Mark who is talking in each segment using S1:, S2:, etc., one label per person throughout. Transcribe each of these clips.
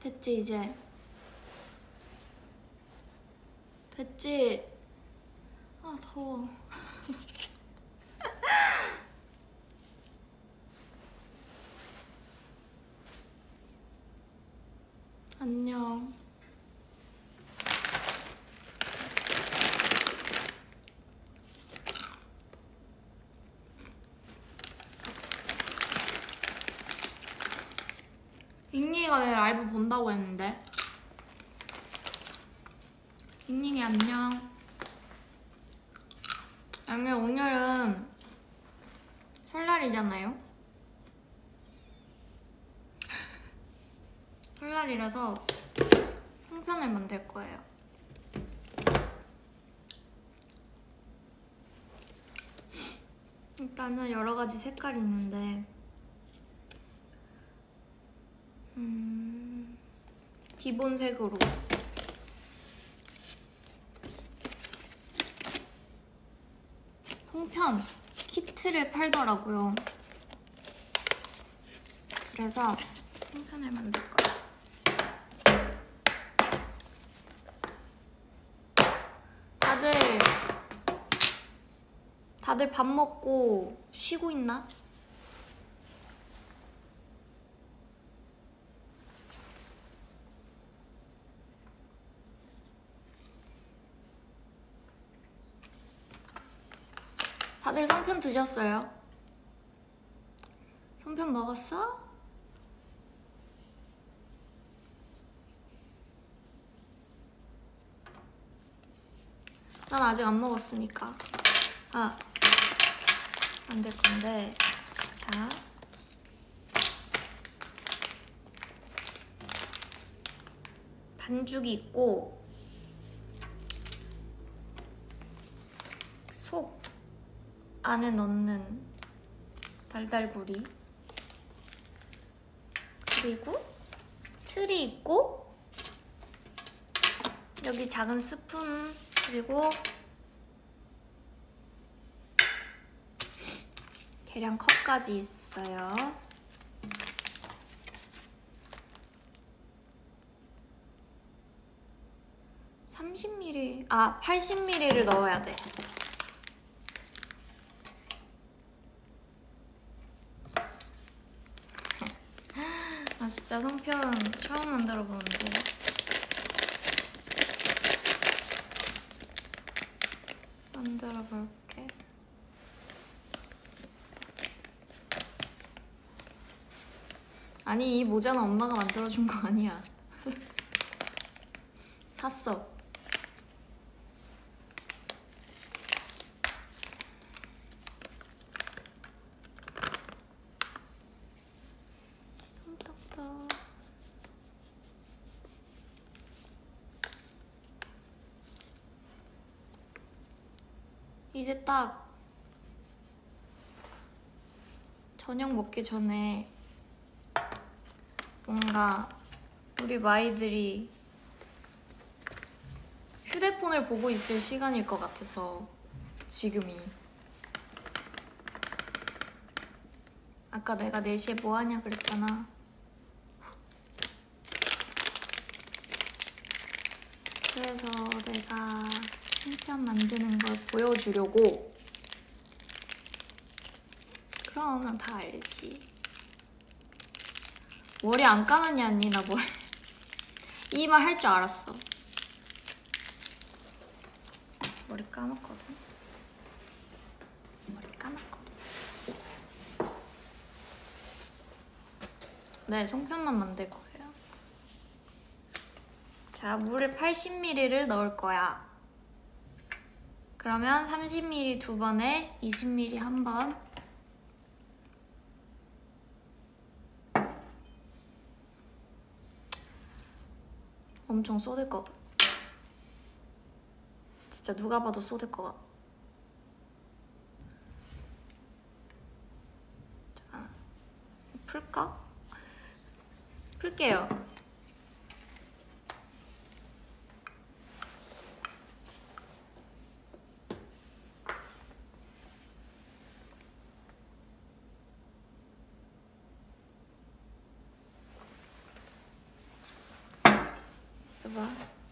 S1: 됐지 이제? 됐지? 아 더워. 안녕. 잉잉이가 내 라이브 본다고 했는데. 잉잉이 안녕. 아니 오늘은 설날이잖아요. 설날이라서 송편을 만들 거예요. 일단은 여러 가지 색깔이 있는데 기본색으로 송편 키트를 팔더라고요. 그래서 송편을 만들 거예요. 다들 밥 먹고 쉬고 있나? 다들 송편 드셨어요? 송편 먹었어? 난 아직 안 먹었으니까 만들 건데, 자 반죽이 있고 속 안에 넣는 달달구리, 그리고 틀이 있고 여기 작은 스푼, 그리고 계량 컵까지 있어요. (30ml) 80ml를 넣어야 돼. 나 진짜 송편 처음 만들어 보는데 만들어 볼게. 아니 이 모자는 엄마가 만들어준 거 아니야. 샀어. 손톱도. 이제 딱 저녁 먹기 전에 뭔가 우리 마이들이 휴대폰을 보고 있을 시간일 것 같아서 지금이. 아까 내가 4시에 뭐 하냐 그랬잖아. 그래서 내가 송편 만드는 걸 보여주려고. 그럼 난 다 알지. 머리 안 감았냐 언니? 나 머리 이 말 할 줄 알았어. 머리 감았거든. 머리 감았거든. 네, 송편만 만들 거예요. 자, 물을 80ml를 넣을 거야. 그러면 30ml 2번에 20ml 1번. 엄청 쏟을 것 같아. 진짜 누가 봐도 쏟을 것 같아. 자, 풀까? 풀게요. 있어봐.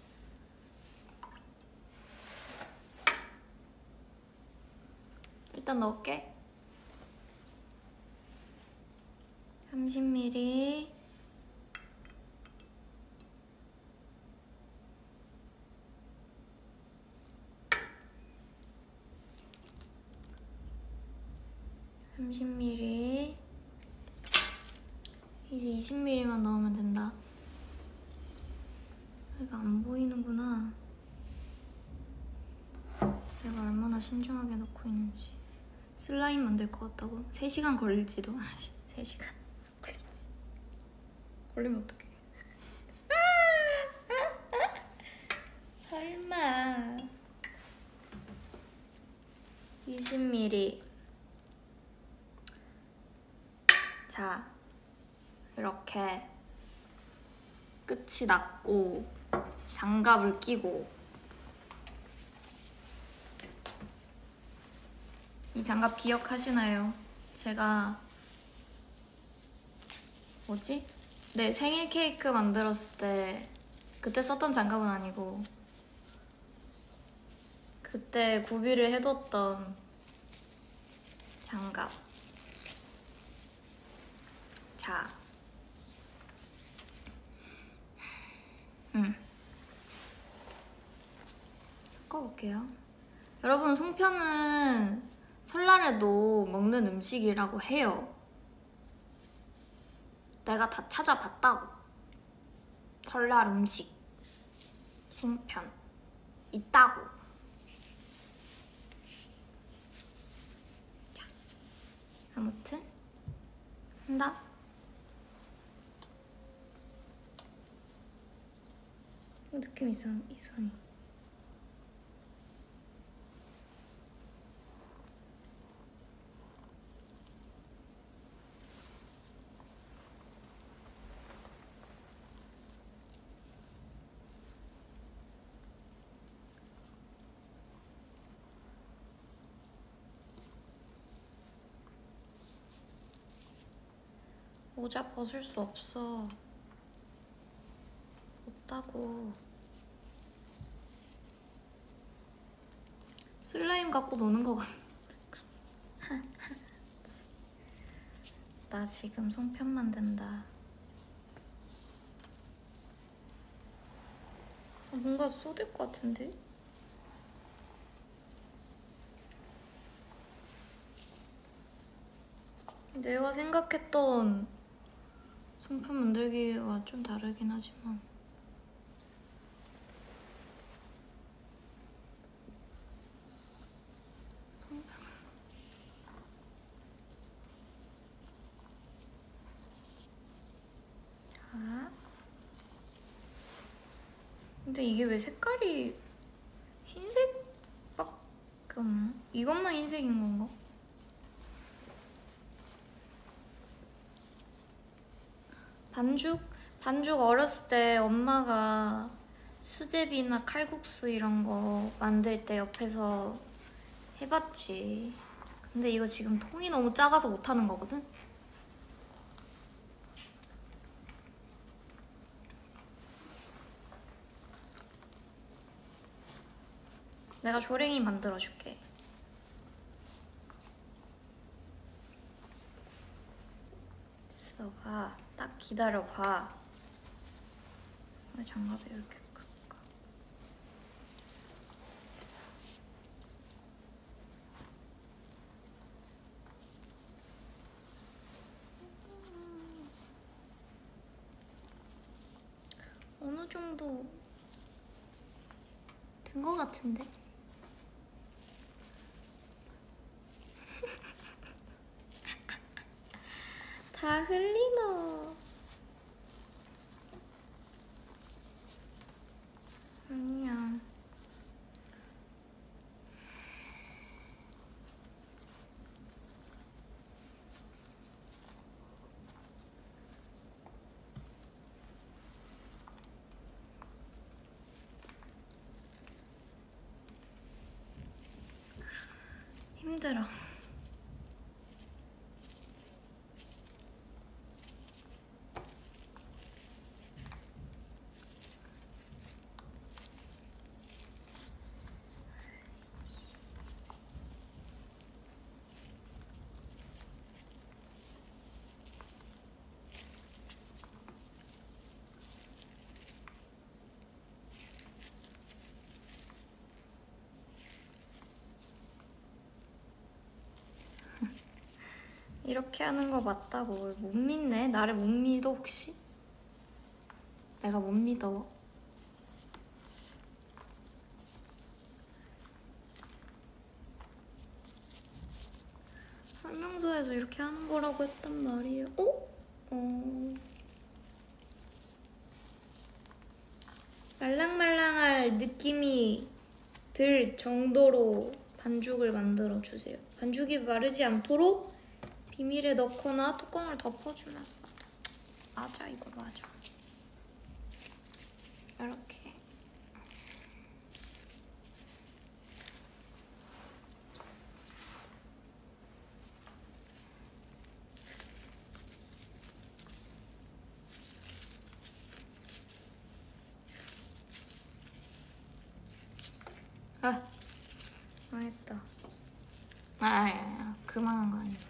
S1: 일단 넣을게. 30ml. 이제 20ml만 넣으면 된다. 이거 안 보이는구나. 내가 얼마나 신중하게 넣고 있는지. 슬라임 만들 것 같다고? 3시간 걸릴지도. 3시간 걸릴지. 걸리면 어떡해. 설마. 20ml. 자, 이렇게 끝이 났고 장갑을 끼고, 이 장갑 기억하시나요? 제가 뭐지? 네, 생일 케이크 만들었을 때 그때 썼던 장갑은 아니고 그때 구비를 해뒀던 장갑. 자, 섞어볼게요. 여러분, 송편은 설날에도 먹는 음식이라고 해요. 내가 다 찾아봤다고. 설날 음식 송편 있다고. 자, 아무튼 한다. 느낌 이상해. 모자 벗을 수 없어. 없다고. 슬라임 갖고 노는 거 같아. 나 지금 송편 만든다. 뭔가 쏟을 것 같은데? 내가 생각했던 송편 만들기와 좀 다르긴 하지만 자, 근데 이게 왜 색깔이 흰색밖에 없나? 이것만 흰색인 건가? 반죽 어렸을 때 엄마가 수제비나 칼국수 이런 거 만들 때 옆에서 해봤지. 근데 이거 지금 통이 너무 작아서 못하는 거거든? 내가 조랭이 만들어줄게. 있어봐. 딱 기다려봐. 왜 장갑을 이렇게 끌까? 어느 정도 된 거 같은데? 다 흘리노. 아니야. 힘들어. 이렇게 하는 거 맞다고. 못 믿네? 나를 못 믿어 혹시? 내가 못 믿어. 설명서에서 이렇게 하는 거라고 했단 말이에요. 말랑말랑할 느낌이 들 정도로 반죽을 만들어 주세요. 반죽이 마르지 않도록 비닐에 넣거나 뚜껑을 덮어주면서 맞아, 이거 맞아. 이렇게. 망했다. 그만한 거 아니야.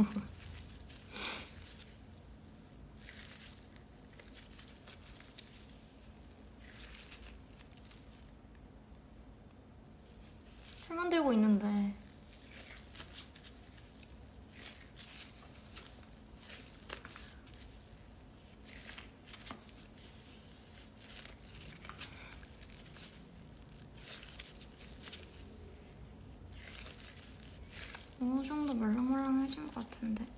S1: 잘 만들고 있는데. 어느 정도 말랑말랑해진 것 같은데.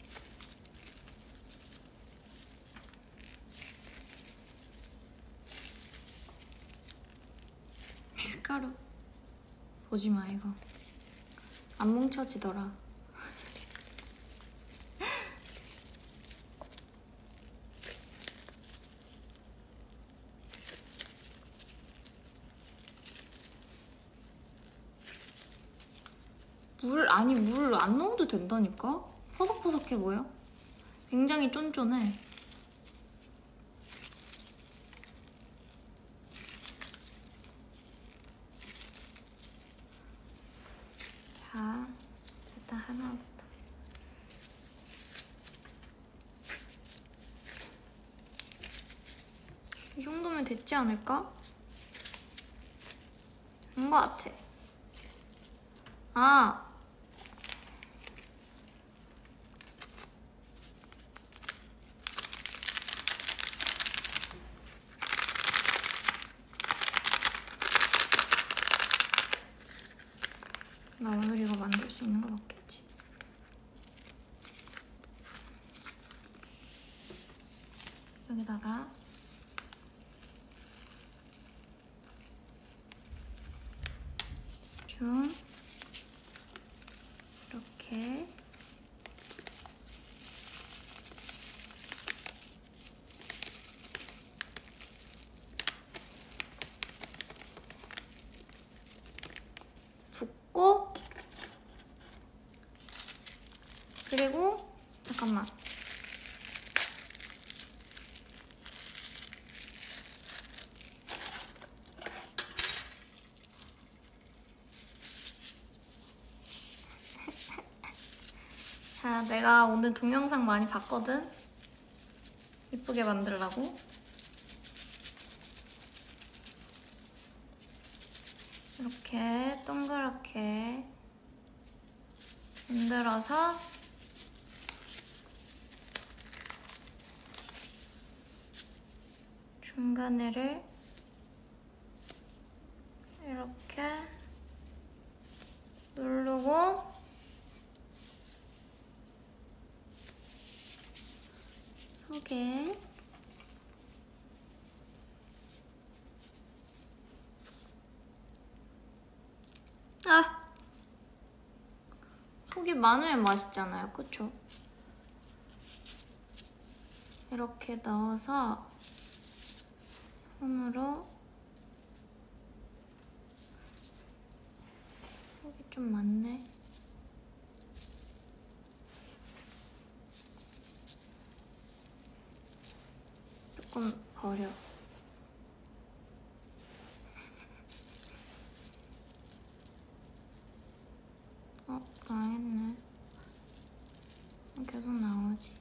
S1: 밀가루 보지 마, 이거 안 뭉쳐지더라. 물 안 넣어도 된다니까? 퍼석퍼석해 보여? 굉장히 쫀쫀해. 자, 일단 하나부터. 이 정도면 됐지 않을까? 된 거 같아. 나 오늘 이거 만들 수 있는 거 맞겠지? 여기다가 중 이렇게 붓고, 그리고 잠깐만. 자, 내가 오늘 동영상 많이 봤거든? 이쁘게 만들라고. 이렇게 동그랗게 만들어서 중간에를 이렇게 누르고 속에 속이 많으면 맛있잖아요, 그쵸? 이렇게 넣어서 손으로 속이 좀 많네. 조금 버려. 망했네. 계속 나오지.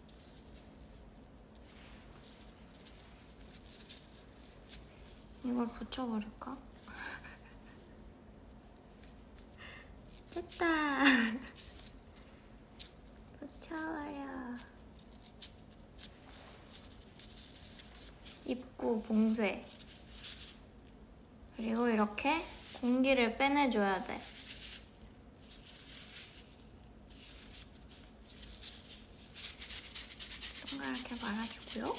S1: 이걸 붙여버릴까? 됐다. 붙여버려. 입구 봉쇄. 그리고 이렇게 공기를 빼내줘야 돼. 동그랗게 말아주고요.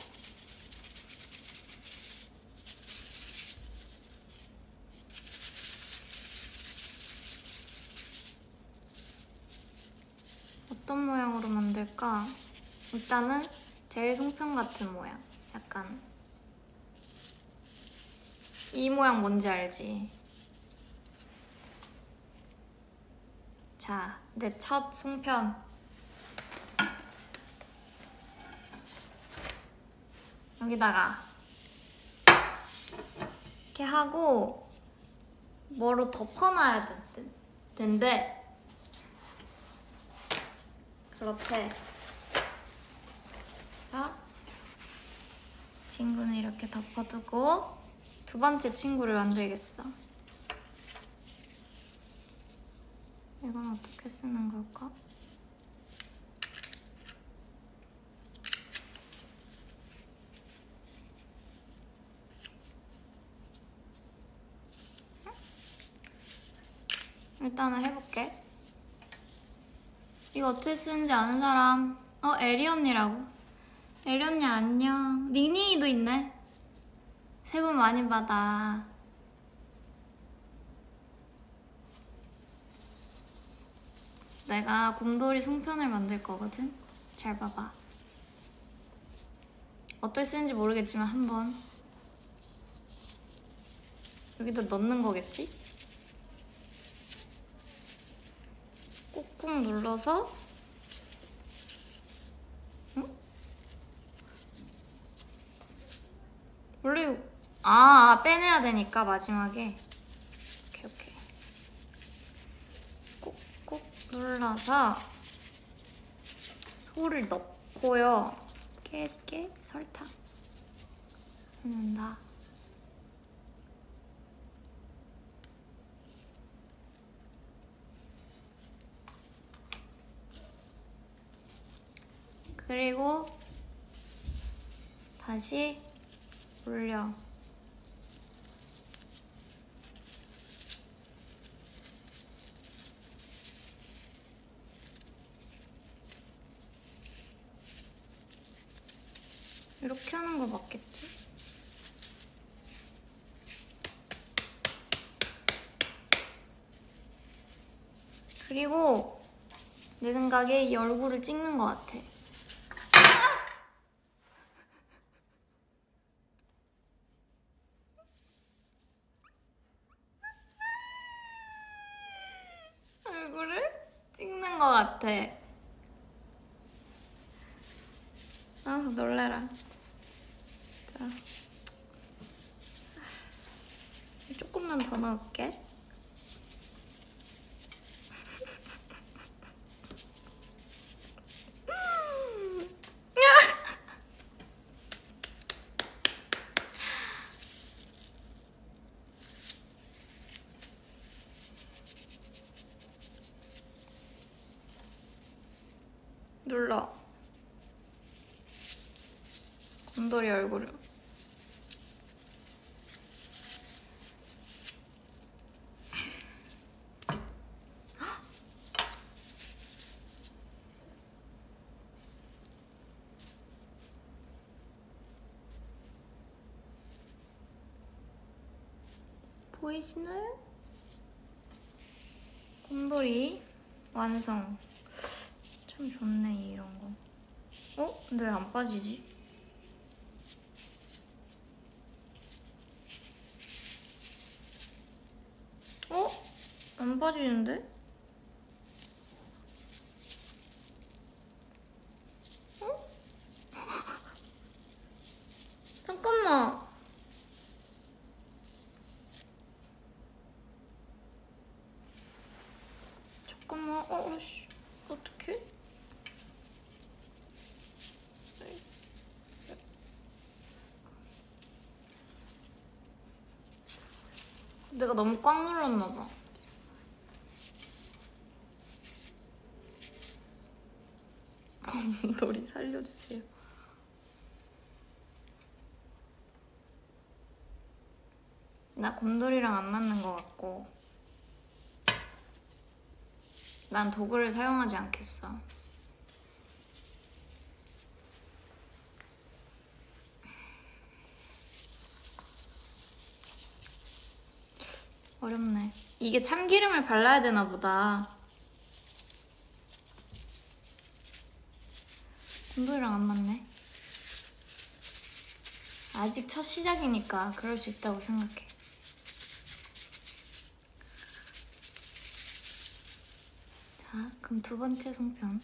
S1: 어떤 모양으로 만들까? 일단은 제일 송편 같은 모양. 약간 이 모양 뭔지 알지? 자, 내 첫 송편. 여기다가 이렇게 하고 뭐로 덮어놔야 된대. 그렇대. 그래서 친구는 이렇게 덮어두고 두 번째 친구를 만들겠어. 이건 어떻게 쓰는 걸까? 일단은 해볼게. 이거 어떻게 쓰는지 아는 사람? 에리 언니라고. 에리 언니 안녕. 닝닝이도 있네. 새해 복 많이 받아. 내가 곰돌이 송편을 만들 거거든. 잘 봐봐. 어떻게 쓰는지 모르겠지만 한번 여기다 넣는 거겠지? 꾹꾹 눌러서 응? 원래 빼내야 되니까 마지막에 오케이 꾹꾹 눌러서 소를 넣고요. 깨 설탕 넣는다. 그리고 다시 올려. 이렇게 하는 거 맞겠지? 그리고 내 생각에 이 얼굴을 찍는 거 같아. 얼굴을 찍는 거 같아. 놀래라. 진짜. 조금만 더 넣을게. 눌러. 곰돌이 얼굴을. 보이시나요? 곰돌이 완성. 참 좋네 이런 거. 근데 왜 안 빠지지? 안 빠지는데? 잠깐만. 잠깐만. 씨. 어떡해? 내가 너무 꽉 눌렀나봐. 곰돌이 살려주세요. 나 곰돌이랑 안 맞는 것 같고 난 도구를 사용하지 않겠어. 어렵네. 이게 참기름을 발라야 되나 보다. 곰돌이랑 안 맞네. 아직 첫 시작이니까 그럴 수 있다고 생각해. 자, 그럼 두 번째 송편.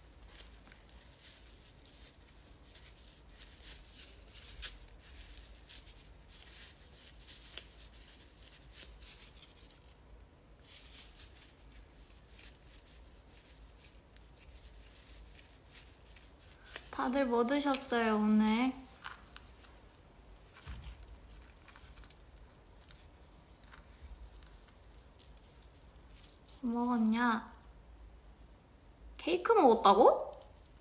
S1: 다들 뭐 드셨어요, 오늘? 뭐 먹었냐? 케이크 먹었다고?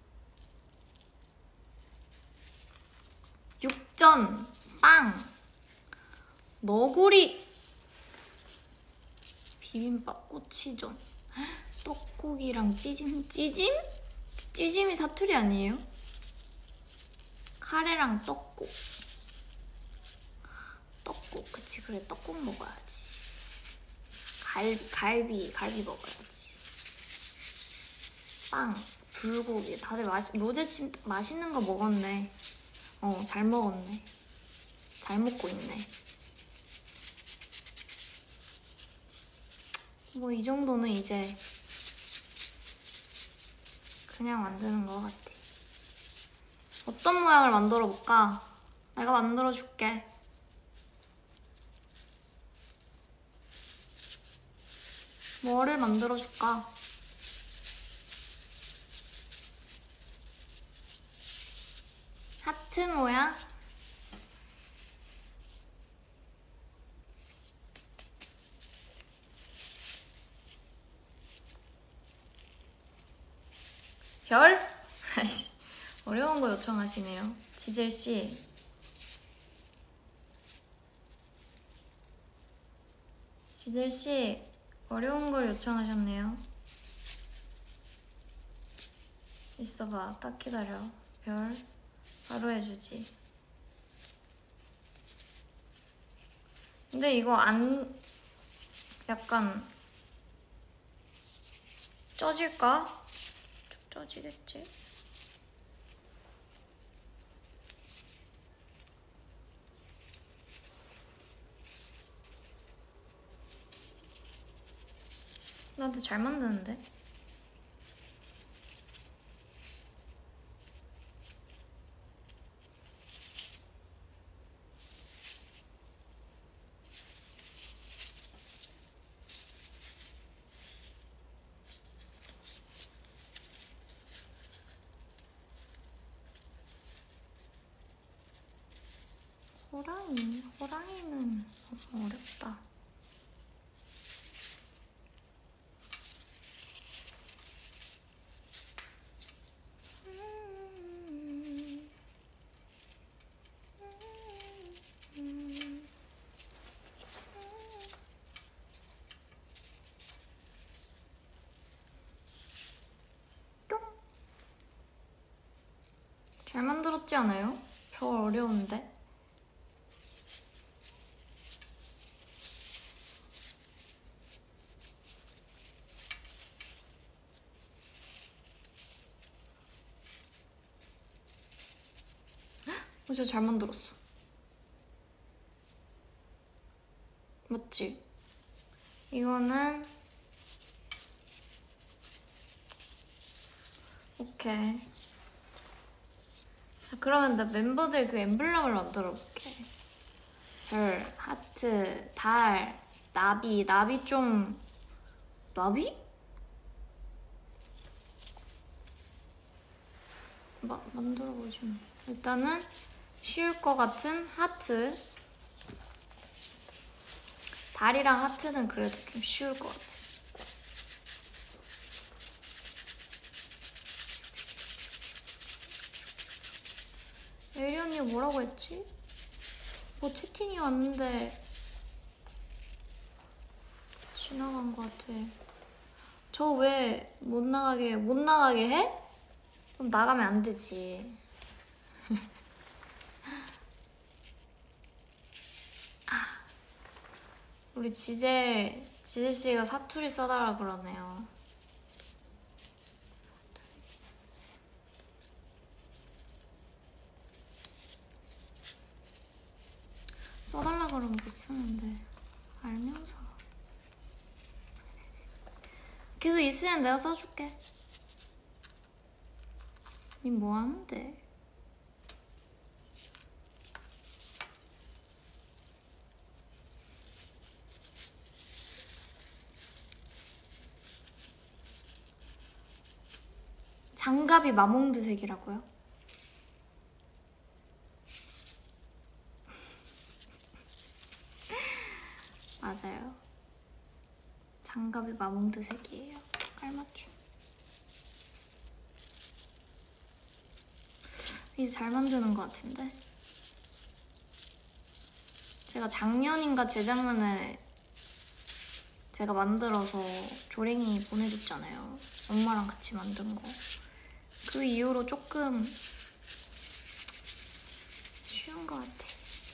S1: 육전, 빵, 너구리, 비빔밥, 꼬치전, 떡국이랑 찌짐? 찌짐? 찌짐이 사투리 아니에요? 카레랑 떡국. 떡국, 그치, 그래, 떡국 먹어야지. 갈비 먹어야지. 빵, 불고기. 다들 로제찜 맛있는 거 먹었네. 잘 먹었네. 잘 먹고 있네. 뭐 이 정도는 이제 그냥 만드는 것 같아. 어떤 모양을 만들어 볼까? 내가 만들어 줄게. 뭐를 만들어 줄까? 하트 모양? 별? 어려운 거 요청하시네요. 지젤씨. 지젤씨, 어려운 걸 요청하셨네요. 있어봐, 딱 기다려. 별, 바로 해주지. 근데 이거 약간 쪄질까? 쪄지겠지? 나도 잘 만드는데? 호랑이는 너무 어렵다. 잘 만들었지 않아요? 별 어려운데? 진짜 잘 만들었어. 맞지? 이거는 오케이. 자, 그러면 나 멤버들 그 엠블럼을 만들어 볼게. 별, 하트, 달, 나비. 나비 좀... 나비? 만들어보지 뭐. 일단은 쉬울 것 같은 하트. 달이랑 하트는 그래도 좀 쉬울 것 같아. 에리 언니가 뭐라고 했지? 뭐 채팅이 왔는데 지나간 것 같아. 저 왜 못 나가게 해? 그럼 나가면 안 되지. 우리 지젤씨가 사투리 써달라 그러네요. 써달라 그러면 못 쓰는데 알면서 계속 있으면 내가 써줄게. 님 뭐 하는데? 장갑이 마몽드색이라고요? 맞아요. 장갑이 마몽드색이에요. 깔맞춤. 이제 잘 만드는 것 같은데? 제가 작년인가 재작년에 제가 만들어서 조랭이 보내줬잖아요. 엄마랑 같이 만든 거. 그 이후로 조금 쉬운 것 같아.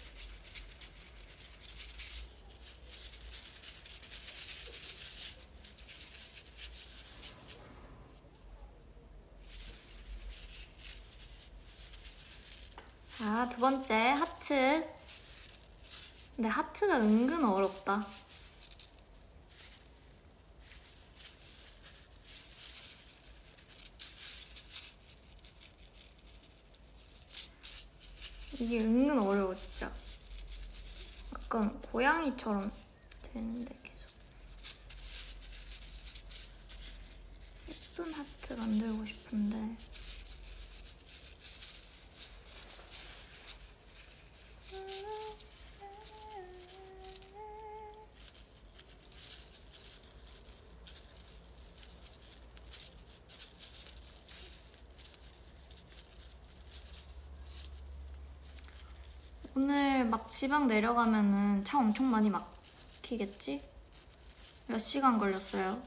S1: 자, 두 번째 하트. 근데 하트가 은근 어렵다. 이게 은근 어려워 진짜. 약간 고양이처럼 되는데 계속. 예쁜 하트 만들고 싶은데 오늘 막 지방 내려가면은 차 엄청 많이 막히겠지? 몇 시간 걸렸어요?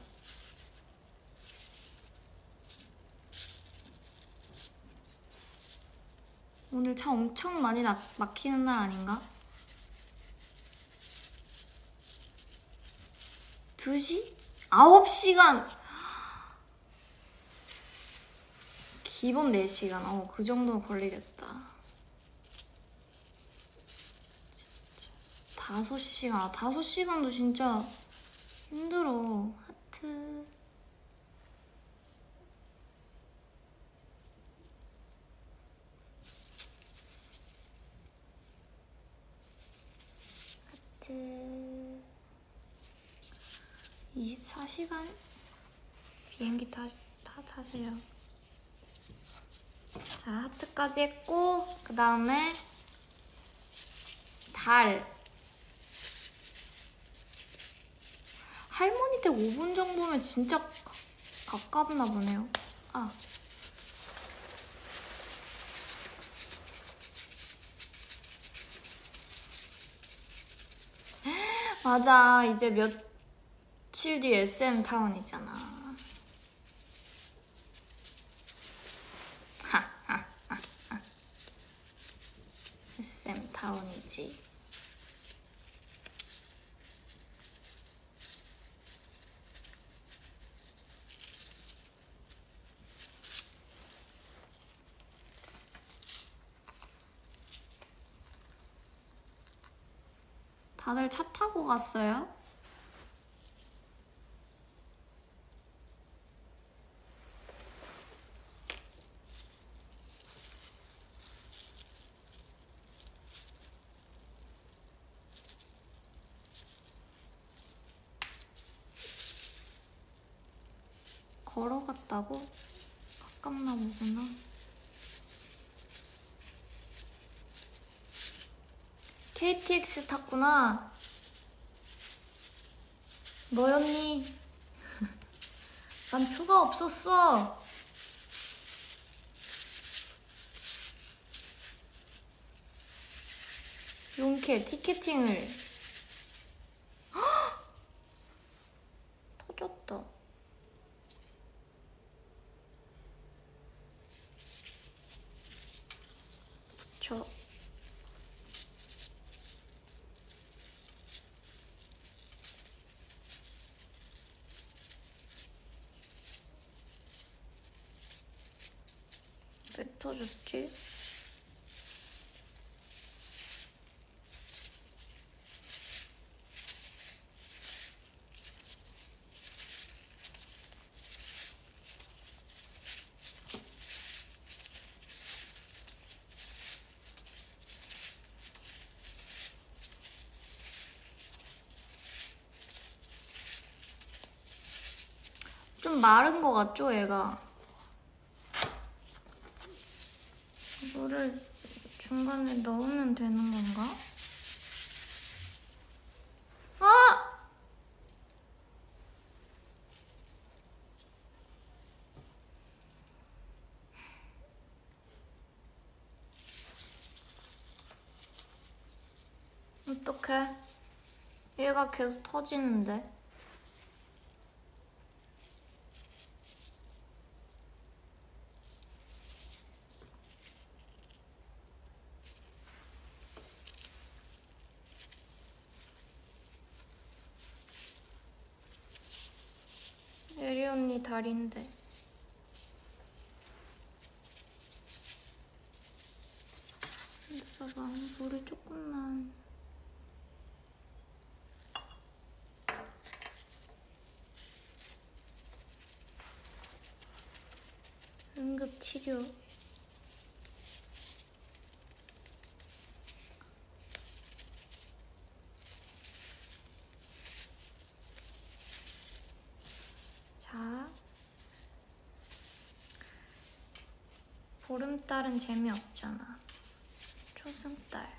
S1: 오늘 차 엄청 많이 막히는 날 아닌가? 2시? 9시간! 기본 4시간. 그 정도 걸리겠다. 5시간. 5시간도 진짜 힘들어. 하트. 하트. 24시간? 비행기 타세요. 자, 하트까지 했고, 그 다음에 달. 할머니 댁 5분 정도면 진짜 가깝나 보네요. 아. 맞아. 이제 며칠 뒤 SM 타운이잖아. SM 타운이지. 다들 차 타고 갔어요? 걸어갔다고? 가깝나 보구나. KTX 탔구나. 너였니? 난 표가 없었어. 용케 티켓팅을 터졌지? 좀 마른 거 같죠, 얘가? 물을 중간에 넣으면 되는 건가? 아! 어떡해? 얘가 계속 터지는데. 예리 언니 다리인데. 있어봐. 물이 조금만. 응급치료. 자. 보름달은 재미없잖아. 초승달.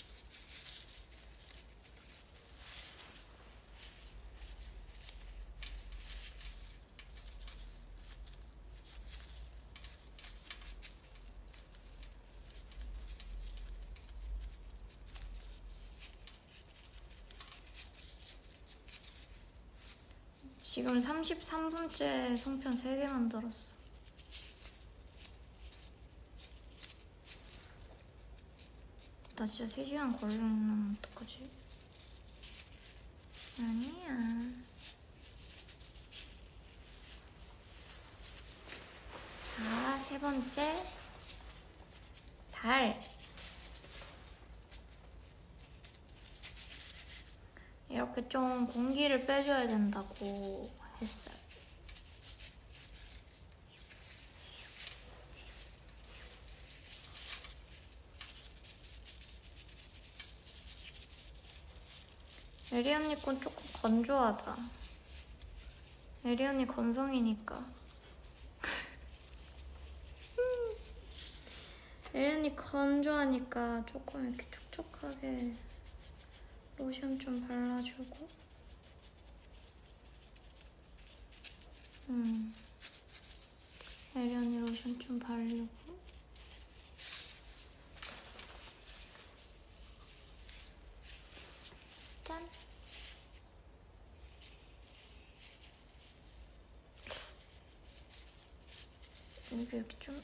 S1: 지금 33분째 송편 3개 만들었어. 나 진짜 3시간 걸리면 어떡하지? 아니야. 자, 3번째. 달. 이렇게 좀 공기를 빼줘야 된다고 했어요. 에리 언니 건 조금 건조하다. 에리 언니 건성이니까. 에리 언니 건조하니까 조금 이렇게 촉촉하게 로션 좀 발라주고. 에리 언니 로션 좀 바르고. 짠! 여기 이렇게 좀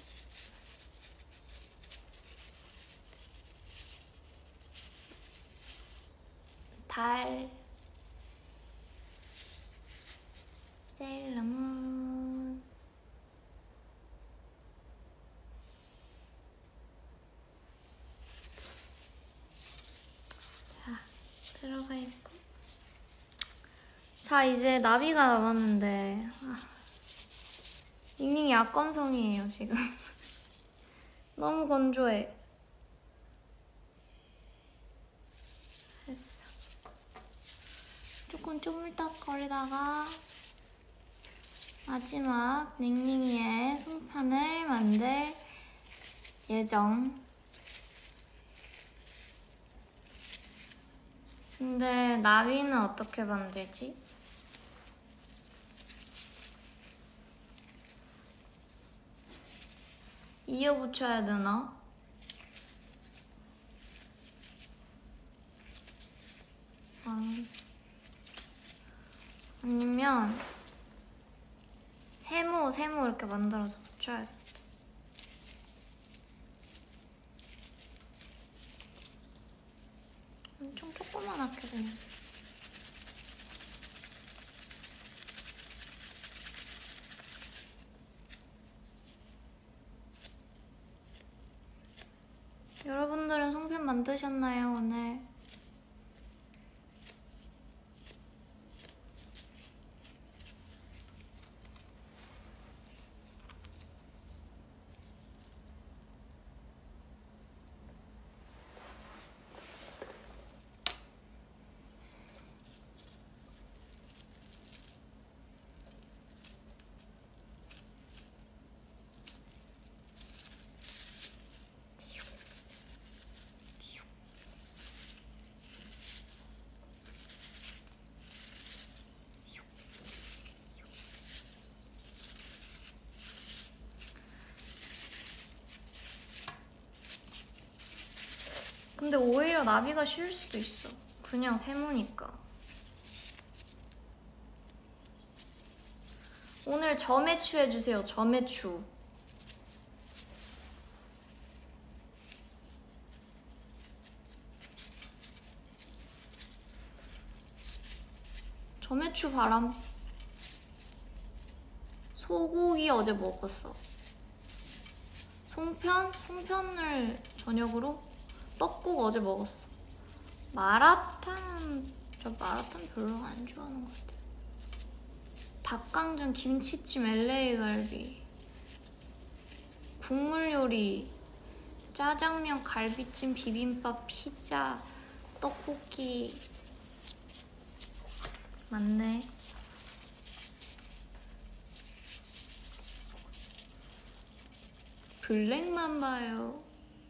S1: 달 세일러문. 자, 들어가 있고. 자, 이제 나비가 남았는데 닝닝이 약건성이에요 지금. 너무 건조해. 됐어. 조금 쪼물딱거리다가 마지막 닝닝이의 송편을 만들 예정. 근데 나비는 어떻게 만들지? 이어 붙여야 되나? 아니면 세모 이렇게 만들어서 붙여야겠다. 엄청 조그만하게 그냥. 만드셨나요, 오늘? 근데 오히려 나비가 쉬울 수도 있어. 그냥 세모니까. 오늘 점액추 해주세요. 점액추. 점액추 바람. 소고기 어제 먹었어. 송편을 저녁으로? 떡국 어제 먹었어. 마라탕, 저 마라탕 별로 안 좋아하는 것 같아요. 닭강정, 김치찜, LA 갈비, 국물 요리, 짜장면, 갈비찜, 비빔밥, 피자, 떡볶이. 맞네. 블랙만 봐요.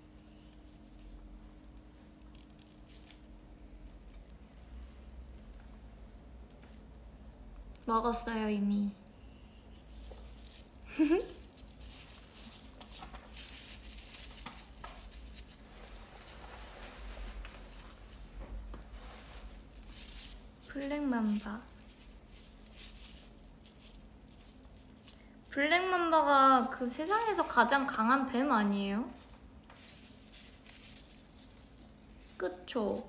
S1: 먹었어요, 이미. 블랙맘바. 블랙맘바가 그 세상에서 가장 강한 뱀 아니에요? 그쵸?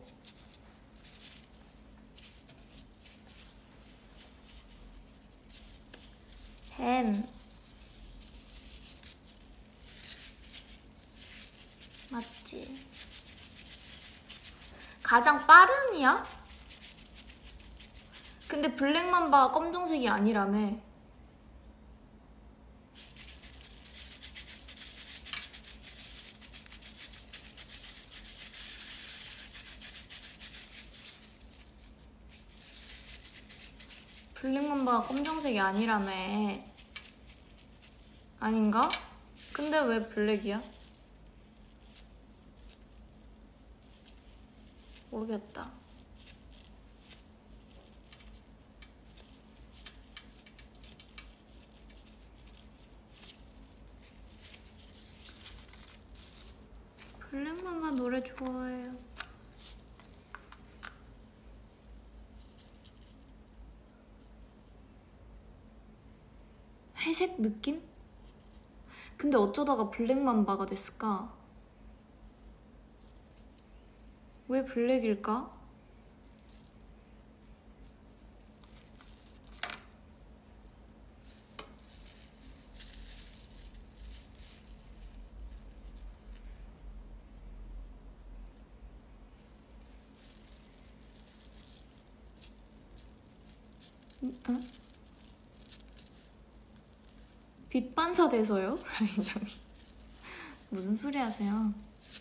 S1: 뱀 맞지? 가장 빠른이야? 근데 블랙맘바가 검정색이 아니라며. 블랙맘바가 검정색이 아니라며. 아닌가? 근데 왜 블랙이야? 모르겠다. 블랙맘바 노래 좋아해요. 회색 느낌? 근데 어쩌다가 블랙맘바가 됐을까? 왜 블랙일까? 응? 빛 반사돼서요? 저기 무슨 소리 하세요?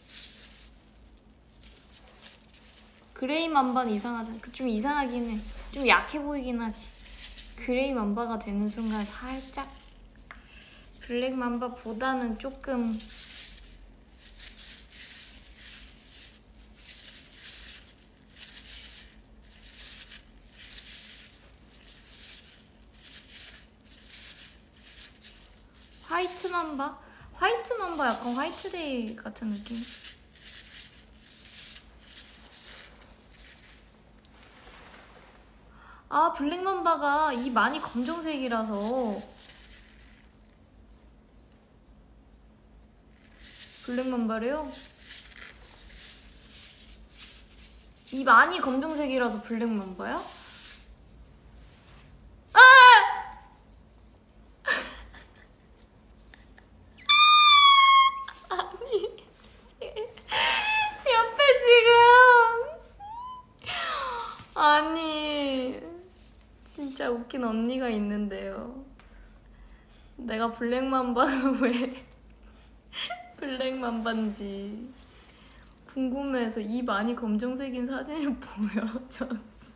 S1: 그레이 맘바는 이상하잖아. 좀 이상하긴 해. 좀 약해 보이긴 하지. 그레이 맘바가 되는 순간 살짝 블랙 맘바보다는 조금 화이트 맘바? 화이트 맘바 약간 화이트데이 같은 느낌? 아, 블랙 맘바가 이 많이 검정색이라서. 블랙 맘바래요? 이 많이 검정색이라서 블랙 맘바야? 아니, 옆에 진짜 웃긴 언니가 있는데요. 내가 블랙맘바는 왜 블랙맘바인지 궁금해서 입 안이 검정색인 사진을 보여줬어.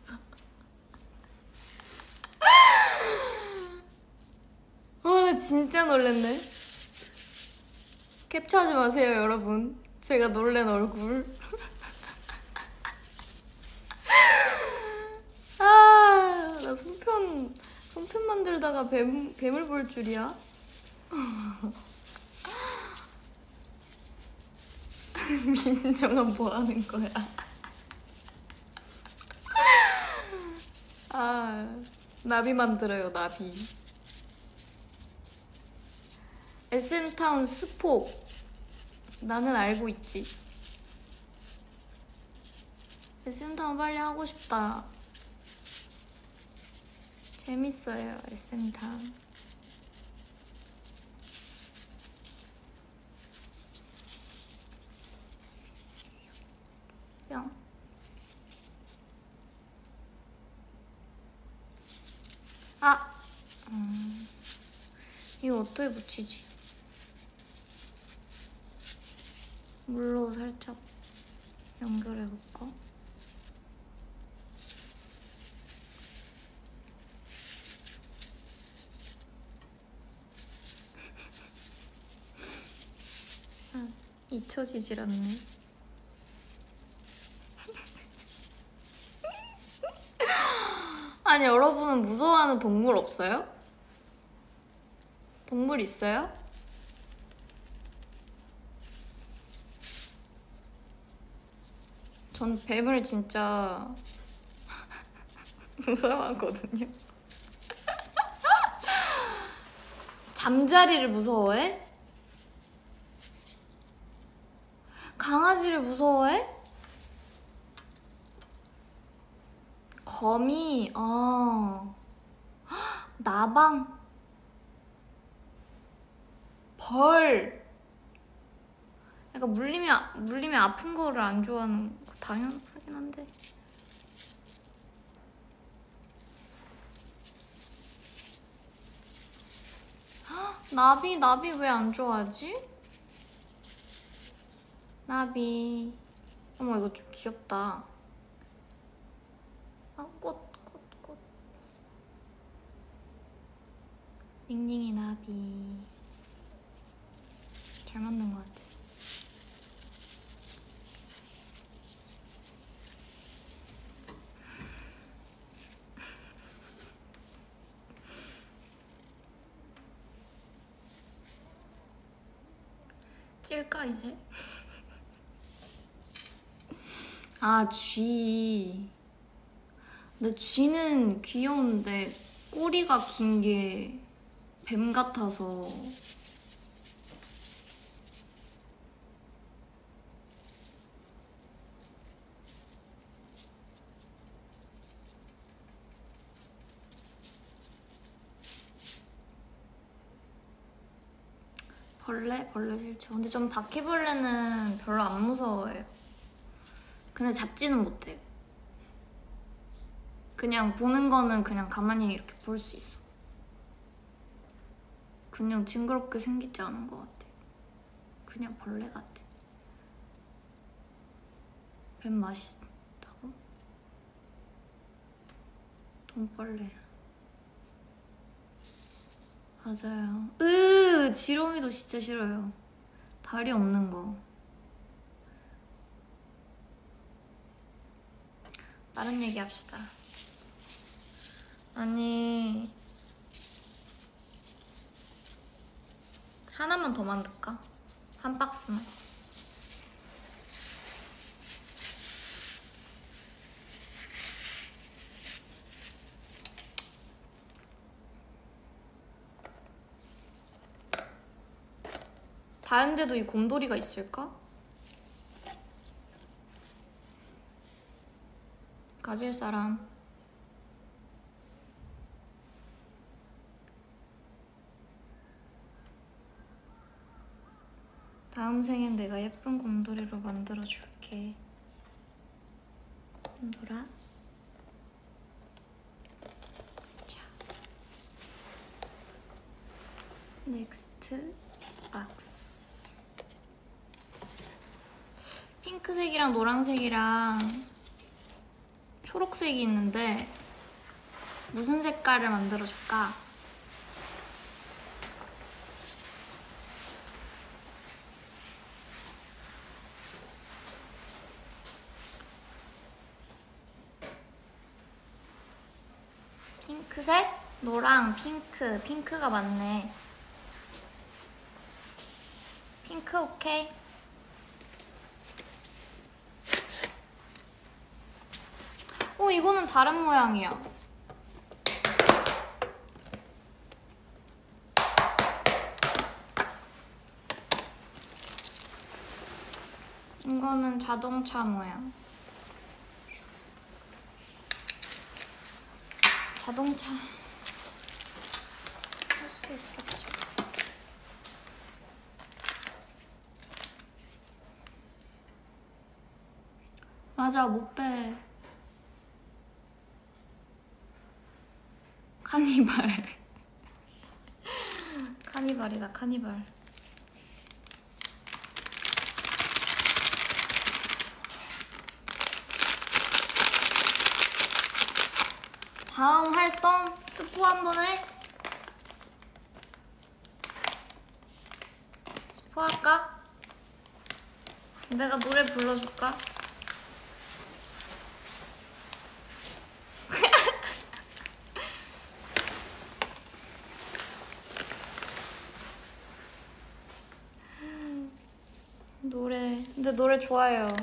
S1: 나 진짜 놀랬네. 캡처하지 마세요, 여러분. 제가 놀란 얼굴. 나 손편 만들다가 뱀을 볼 줄이야. 민정아, 뭐 하는 거야? 나비 만들어요, 나비. SM타운 스포. 나는 알고 있지. SM타운 빨리 하고 싶다. 재밌어요, SM타운. 뿅. 이거 어떻게 붙이지? 물로 살짝 연결해볼까? 잊혀지질 않네. 아니, 여러분은 무서워하는 동물 없어요? 동물 있어요? 전 뱀을 진짜 무서워하거든요. 잠자리를 무서워해? 강아지를 무서워해? 거미, 나방, 벌. 약간 물리면 아픈 거를 안 좋아하는 거 당연하긴 한데. 나비 왜 안 좋아하지? 나비. 어머, 이거 좀 귀엽다. 꽃. 닝닝이 나비. 잘 만든 것 같아. 찔까 이제? 쥐. 근데 쥐는 귀여운데 꼬리가 긴 게 뱀 같아서. 벌레 싫죠. 근데 전 바퀴벌레는 별로 안 무서워해요. 근데 잡지는 못해요. 그냥 보는 거는 그냥 가만히 이렇게 볼 수 있어. 그냥 징그럽게 생기지 않은 것 같아. 그냥 벌레 같아. 뱀 맛있다고? 돈벌레. 맞아요. 지렁이도 진짜 싫어요. 다리 없는 거. 다른 얘기 합시다. 아니, 하나만 더 만들까? 한 박스만. 다른 데도 이 곰돌이가 있을까? 가질 사람. 다음 생엔 내가 예쁜 곰돌이로 만들어줄게. 곰돌아. 자. 넥스트 박스. 핑크색이랑 노란색이랑 초록색이 있는데 무슨 색깔을 만들어줄까? 핑크색? 노랑 핑크. 핑크가 맞네. 핑크 오케이. 이거는 다른 모양이야. 이거는 자동차 모양. 자동차 할 수 있겠지. 맞아, 못 빼. 카니발. 카니발이다, 카니발. 다음 활동 스포 한번 해? 스포 할까? 내가 노래 불러줄까? 근데 노래 좋아해요.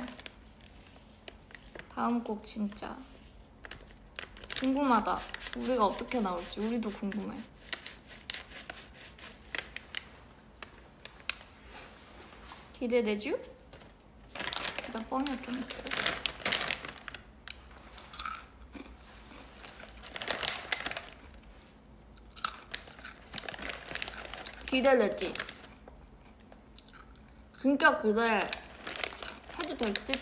S1: 다음 곡 진짜 궁금하다. 우리가 어떻게 나올지 우리도 궁금해. 기대되죠? 나 뻥이야 좀. 기대되지? 진짜 기대해도 될 듯?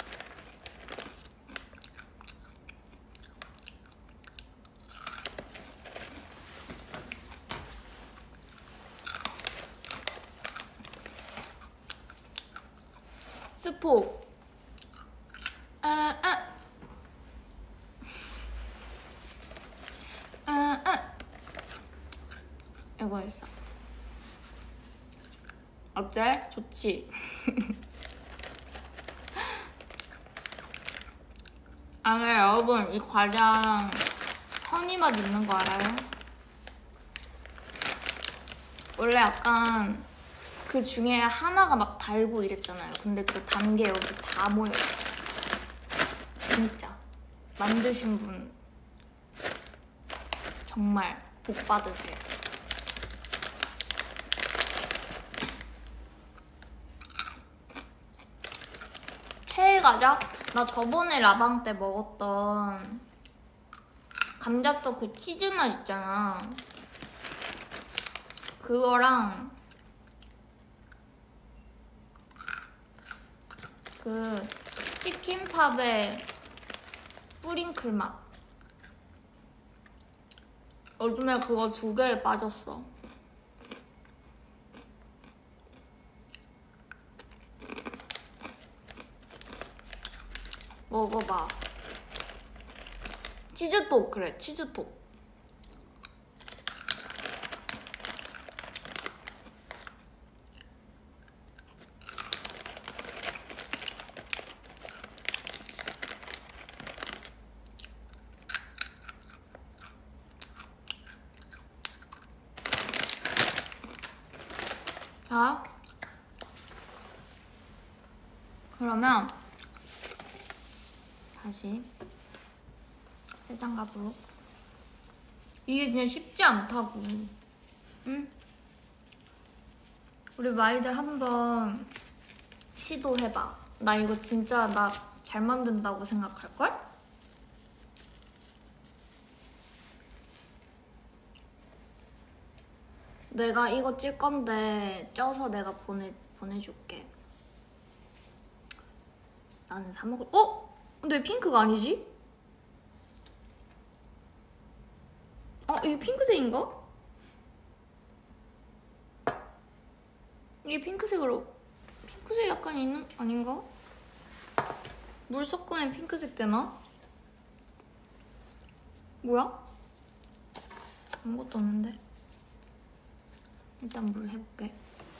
S1: 스포. 이거 있어. 어때? 좋지? 아니 여러분, 이 과장 허니맛 있는 거 알아요? 원래 약간 그 중에 하나가 막 달고 이랬잖아요. 근데 그 단 게 여기 다 모여있어. 진짜 만드신 분 정말 복 받으세요. 최애 과자? 나 저번에 라방 때 먹었던 감자떡 그 치즈맛 있잖아. 그거랑 그 치킨팝의 뿌링클 맛. 요즘에 그거 2개에 빠졌어. 먹어봐. 치즈톡. 그래, 치즈톡. 자, 그러면 다시 새 장갑으로. 이게 그냥 쉽지 않다고. 응? 우리 마이들 한번 시도해봐. 나 이거 진짜 나 잘 만든다고 생각할걸? 내가 이거 찔 건데 쪄서 내가 보내줄게. 나는 사 먹을. 근데 왜 핑크가 아니지? 이게 핑크색인가? 이게 핑크색 약간 있는 아닌가? 물 섞으면 핑크색 되나? 뭐야? 아무것도 없는데. 일단 물 해볼게.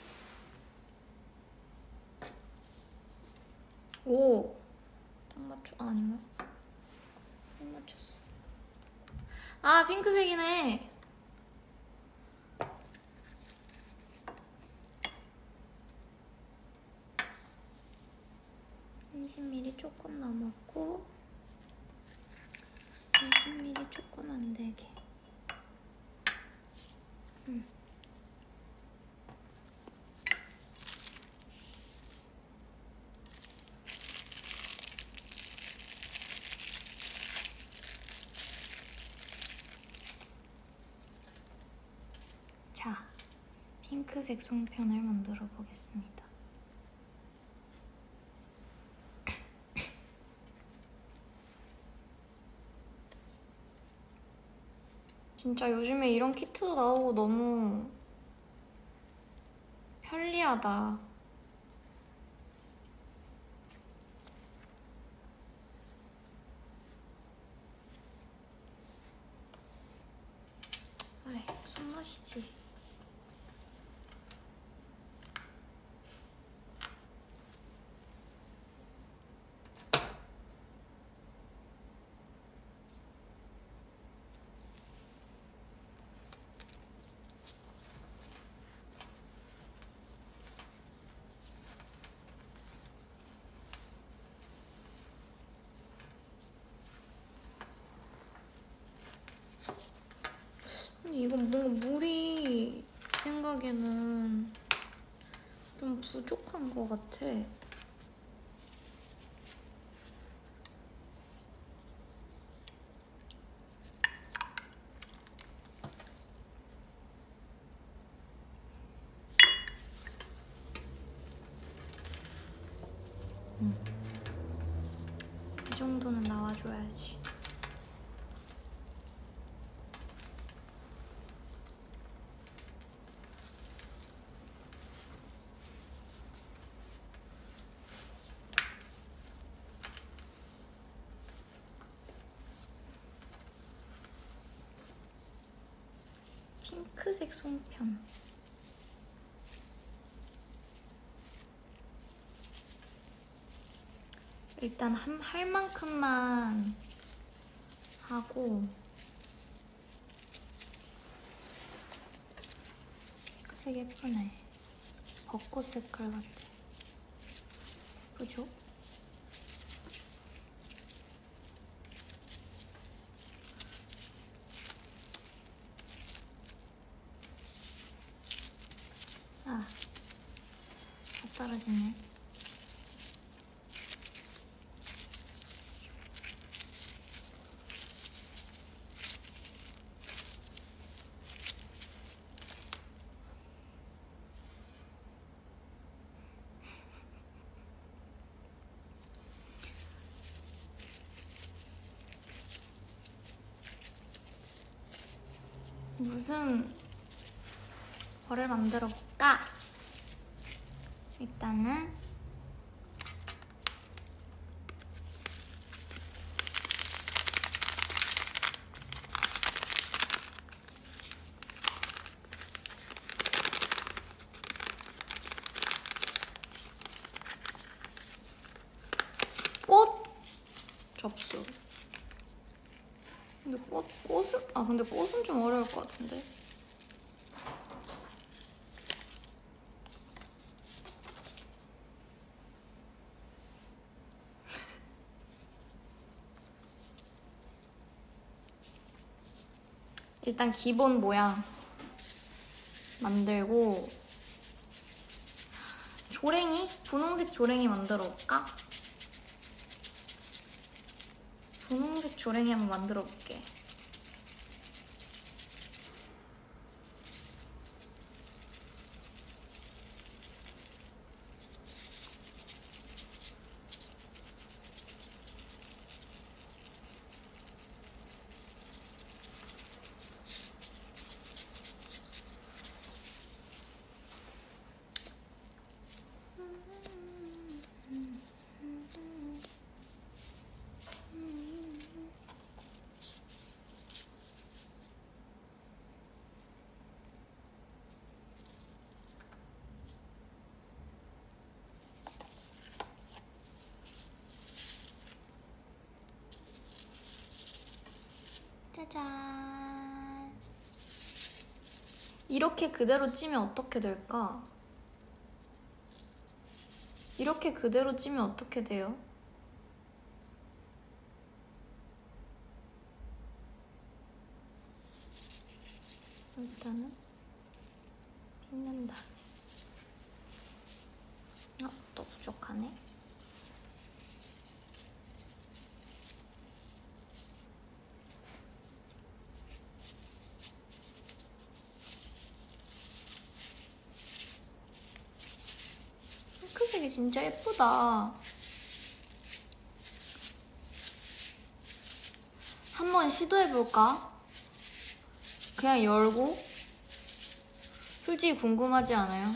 S1: 오! 딱 맞춰. 아, 아닌가? 딱 맞췄어. 아, 핑크색이네. (30ml) 조금 남았고 20ml 조금 안 되게. 자, 핑크색 송편을 만들어 보겠습니다. 진짜 요즘에 이런 키트도 나오고 너무 편리하다. 아이, 손맛이지. 근데 이건 뭔가 물이 제 생각에는 좀 부족한 것 같아. 이 정도는 나와줘야지. 핑크색 송편. 일단 할 만큼만 하고. 핑크색 예쁘네. 벚꽃 색깔 같아. 그죠? 아, 다 떨어지네. 무슨 벌을 만들어 볼까? 일단은 꽃 접수. 근데 근데 꽃은 좀 어려울 것 같은데. 일단 기본 모양 만들고 분홍색 조랭이 만들어 볼까? 분홍색 조랭이 한번 만들어 볼게. 짜잔. 이렇게 그대로 찌면 어떻게 될까? 이렇게 그대로 찌면 어떻게 돼요? 일단은 빛난다. 또 부족하네. 핑크색이 진짜 예쁘다. 한번 시도해볼까? 그냥 열고? 솔직히 궁금하지 않아요?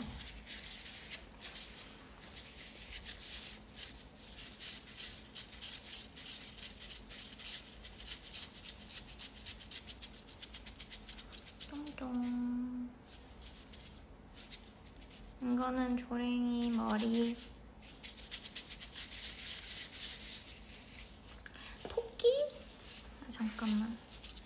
S1: 똥똥. 이거는 조랭이 머리. 토끼? 잠깐만.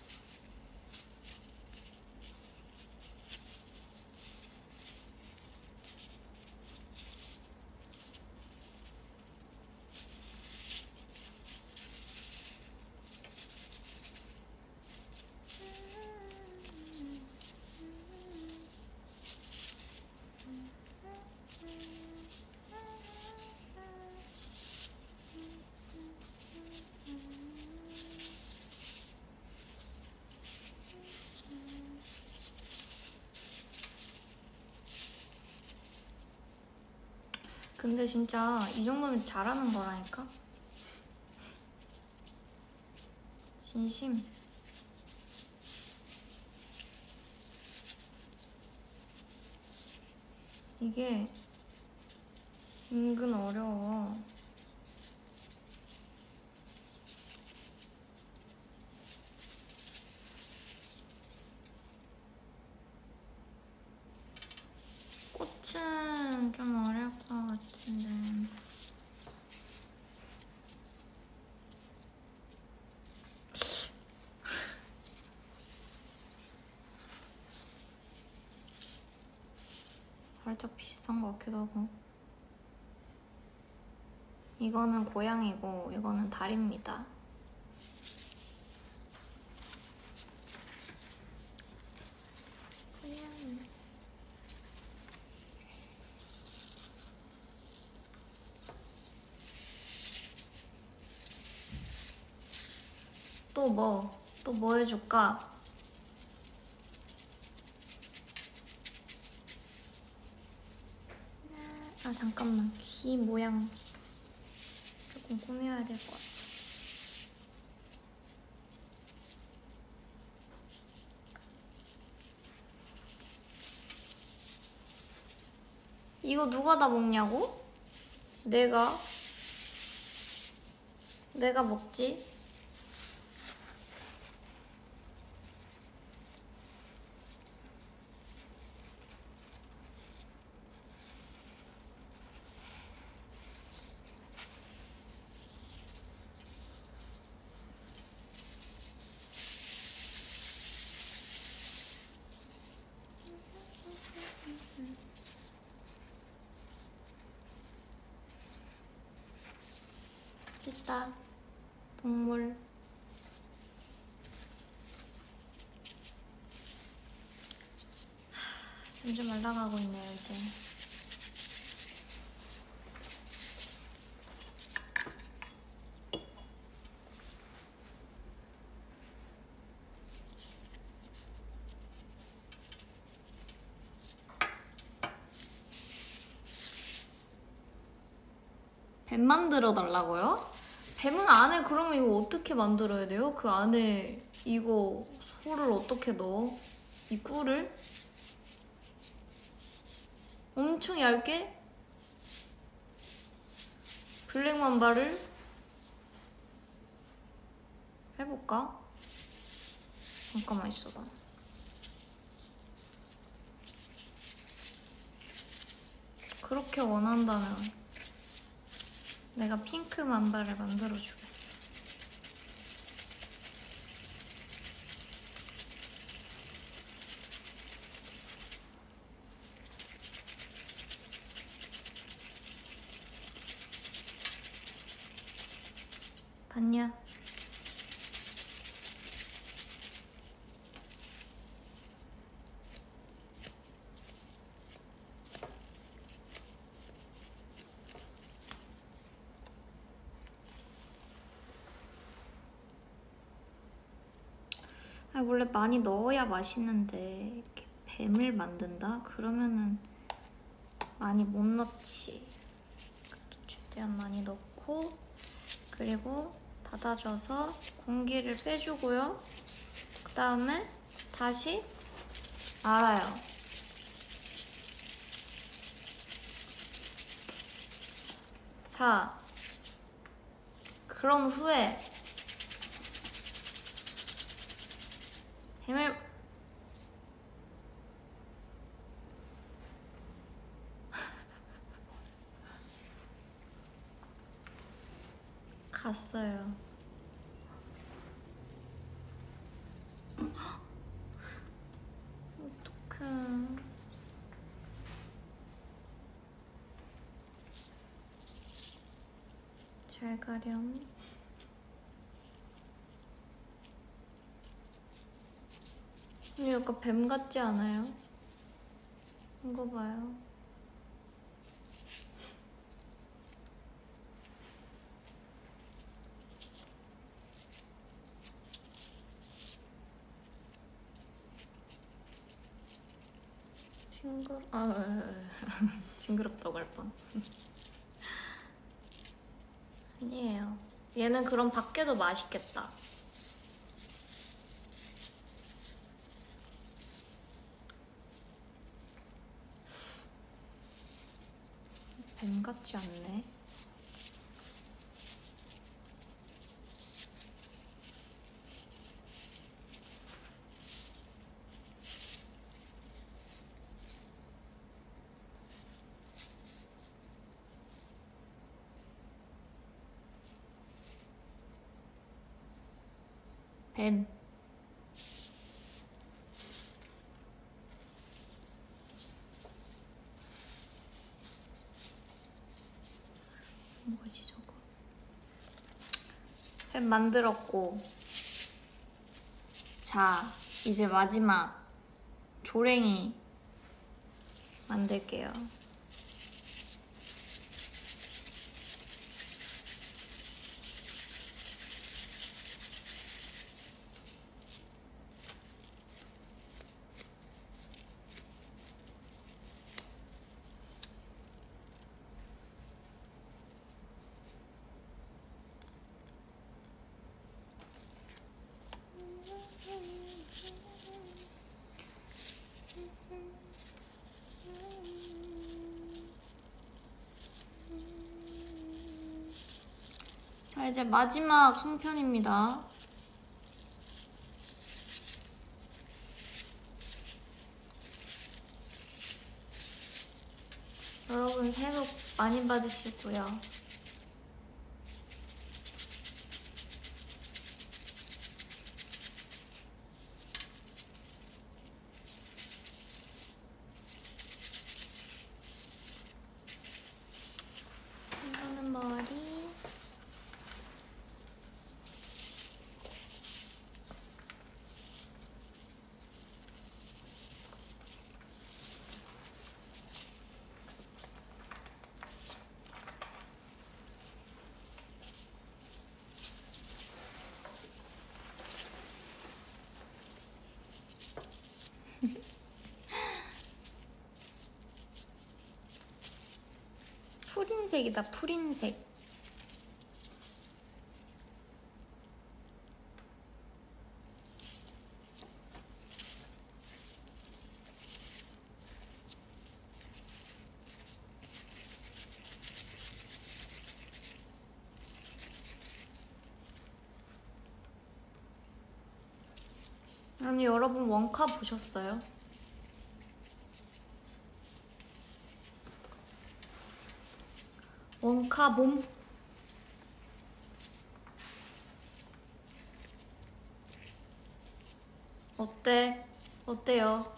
S1: 근데 진짜 이 정도면 잘하는 거라니까? 진심. 이게 은근 어려워. 꽃은 좀 어려울 것 같은데. 살짝 비슷한 것 같기도 하고. 이거는 고양이고 이거는 달입니다. 고양이. 또 뭐? 또 뭐 해줄까? 아 잠깐만, 귀 모양 조금 꾸며야 될 것 같아. 이거 누가 다 먹냐고? 내가 먹지? 됐다. 동물. 점점 올라가고 있네요 이제. 뱀 만들어 달라고요? 뱀은 안에 그러면 이거 어떻게 만들어야 돼요? 그 안에 이거 소를 어떻게 넣어? 이 꿀을? 엄청 얇게? 블랙맘바를? 해볼까? 잠깐만 있어봐. 그렇게 원한다면 내가 핑크 맘바를 만들어주겠어. 봤냐? 아니, 원래 많이 넣어야 맛있는데 이렇게 뱀을 만든다? 그러면은 많이 못 넣지. 최대한 많이 넣고, 그리고 닫아줘서 공기를 빼주고요. 그 다음에 다시 말아요. 자, 그런 후에 뱀을 갔어요. 어떡해. 잘 가렴. 근데 약간 뱀 같지 않아요? 이거 봐요. 징그럽다고 할 뻔. 아니에요. 얘는 그럼 밖에도 맛있겠다. 뱀 같지 않네. 뱀. 뭐지 저거? 뱀 만들었고, 자, 이제 마지막 조랭이 만들게요. 자, 이제 마지막 송편입니다. 여러분 새해 복 많이 받으시고요. 이거는 머리. 푸린색이다, 푸린색. 아니, 여러분 원카 보셨어요? 원카 몸. 어때? 어때요?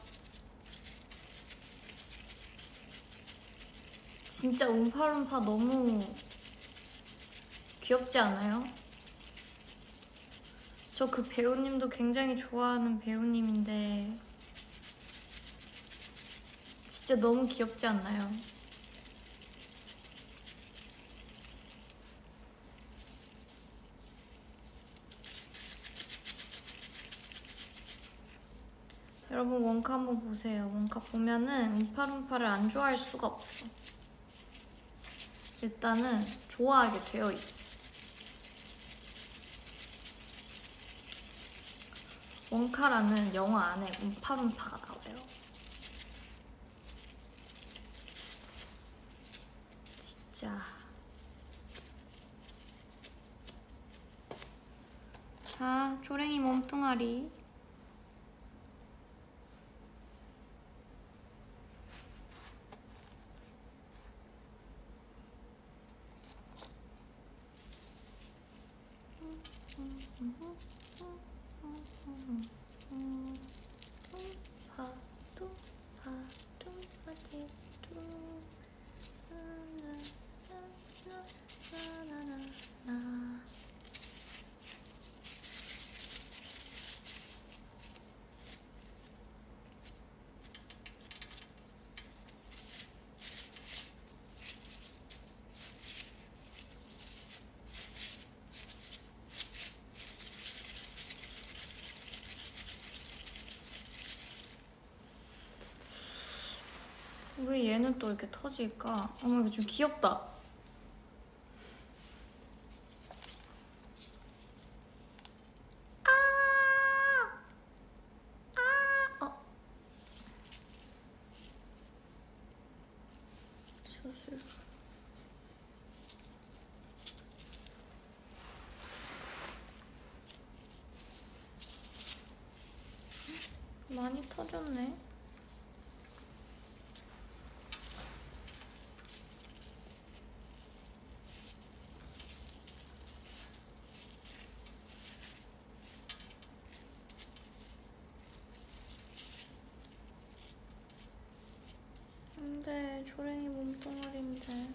S1: 진짜 웅파룸파 너무 귀엽지 않아요? 저 그 배우님도 굉장히 좋아하는 배우님인데 진짜 너무 귀엽지 않나요? 여러분 원카 한번 보세요. 원카 보면은 움파룸파를 안 좋아할 수가 없어. 일단은 좋아하게 되어 있어. 원카라는 영화 안에 움파룸파가 나와요. 진짜. 자, 조랭이 몸뚱아리. 파도 파도 어디도 나나나나나나. 왜 얘는 또 이렇게 터질까? 어머 이거 좀 귀엽다. 수술. 많이 터졌네. 근데 조랭이 몸뚱아리인데.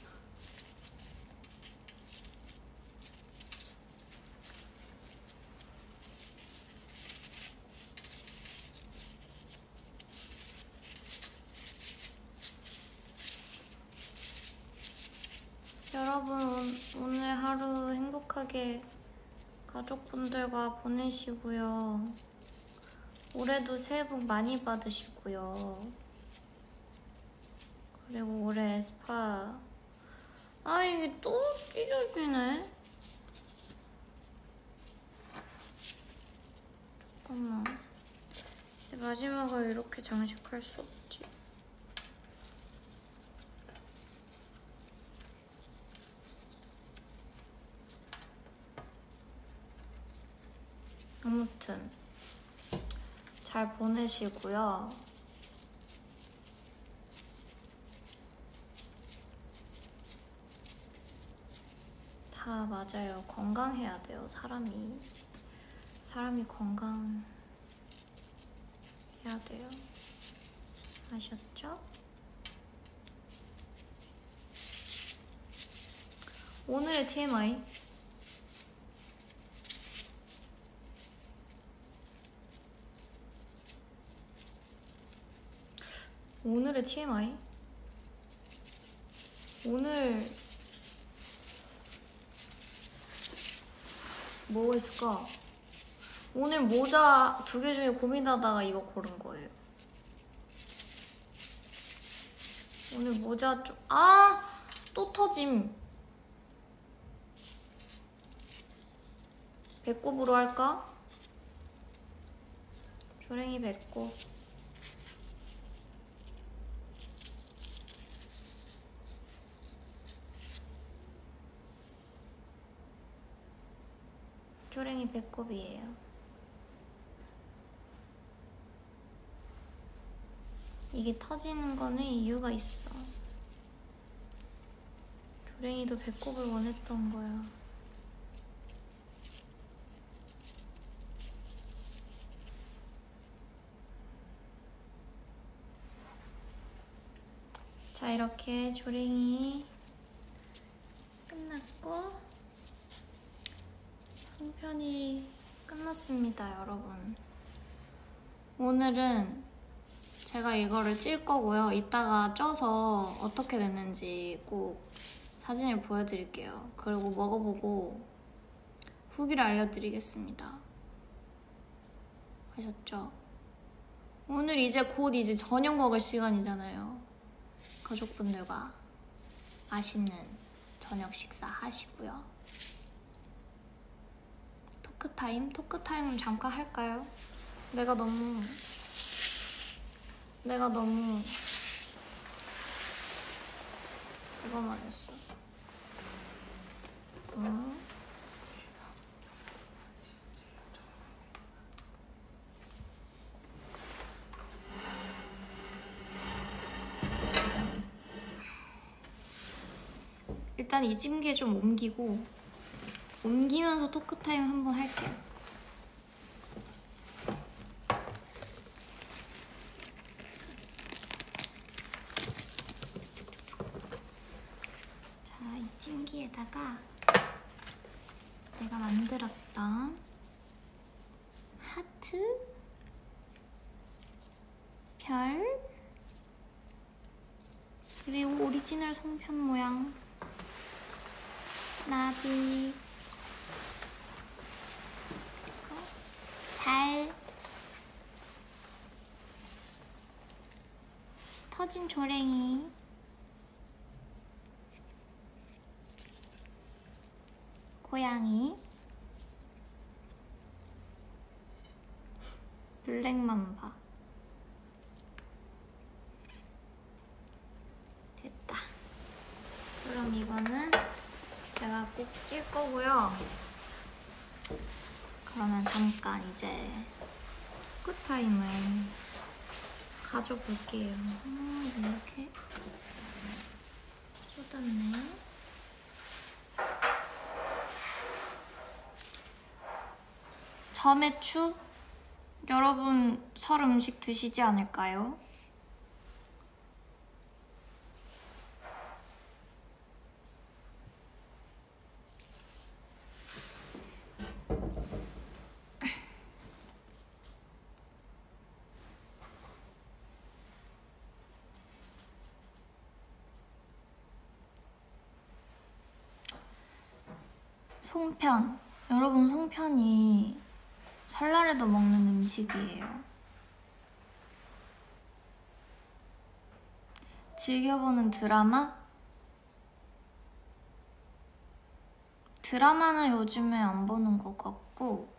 S1: 여러분 오늘 하루 행복하게 가족분들과 보내시고요. 올해도 새해 복 많이 받으시고요. 그리고 올해 에스파 이게 또 찢어지네. 잠깐만. 마지막을 이렇게 장식할 수 없지. 아무튼 잘 보내시고요. 다 맞아요. 건강해야 돼요. 사람이 건강해야 돼요. 아셨죠? 오늘의 TMI. 오늘의 TMI? 오늘 뭐가 있을까? 오늘 모자 2개 중에 고민하다가 이거 고른 거예요. 오늘 모자 좀 또 터짐. 배꼽으로 할까? 조랭이 배꼽. 조랭이 배꼽이에요. 이게 터지는 거는 이유가 있어. 조랭이도 배꼽을 원했던 거야. 자, 이렇게 조랭이 끝났고 송편이 끝났습니다, 여러분. 오늘은 제가 이거를 찔 거고요. 이따가 쪄서 어떻게 됐는지 꼭 사진을 보여드릴게요. 그리고 먹어보고 후기를 알려드리겠습니다. 아셨죠? 오늘 이제 곧 저녁 먹을 시간이잖아요. 가족분들과 맛있는 저녁 식사 하시고요. 토크타임? 토크타임은 잠깐 할까요? 내가 너무 이거만 했어. 일단 이 찜기에 좀 옮기면서 토크타임 한번 할게요. 자, 이 찜기에다가 내가 만들었던 하트, 별, 그리고 오리지널 송편 모양, 나비, 달, 터진 조랭이, 고양이, 블랙맘바. 됐다. 그럼 이거는 제가 꼭 찔 거고요. 그러면 잠깐 이제 토크타임을 가져볼게요. 이렇게 쏟았네. 점액추? 여러분 설 음식 드시지 않을까요? 송편. 여러분 송편이 설날에도 먹는 음식이에요. 즐겨보는 드라마? 드라마는 요즘에 안 보는 것 같고,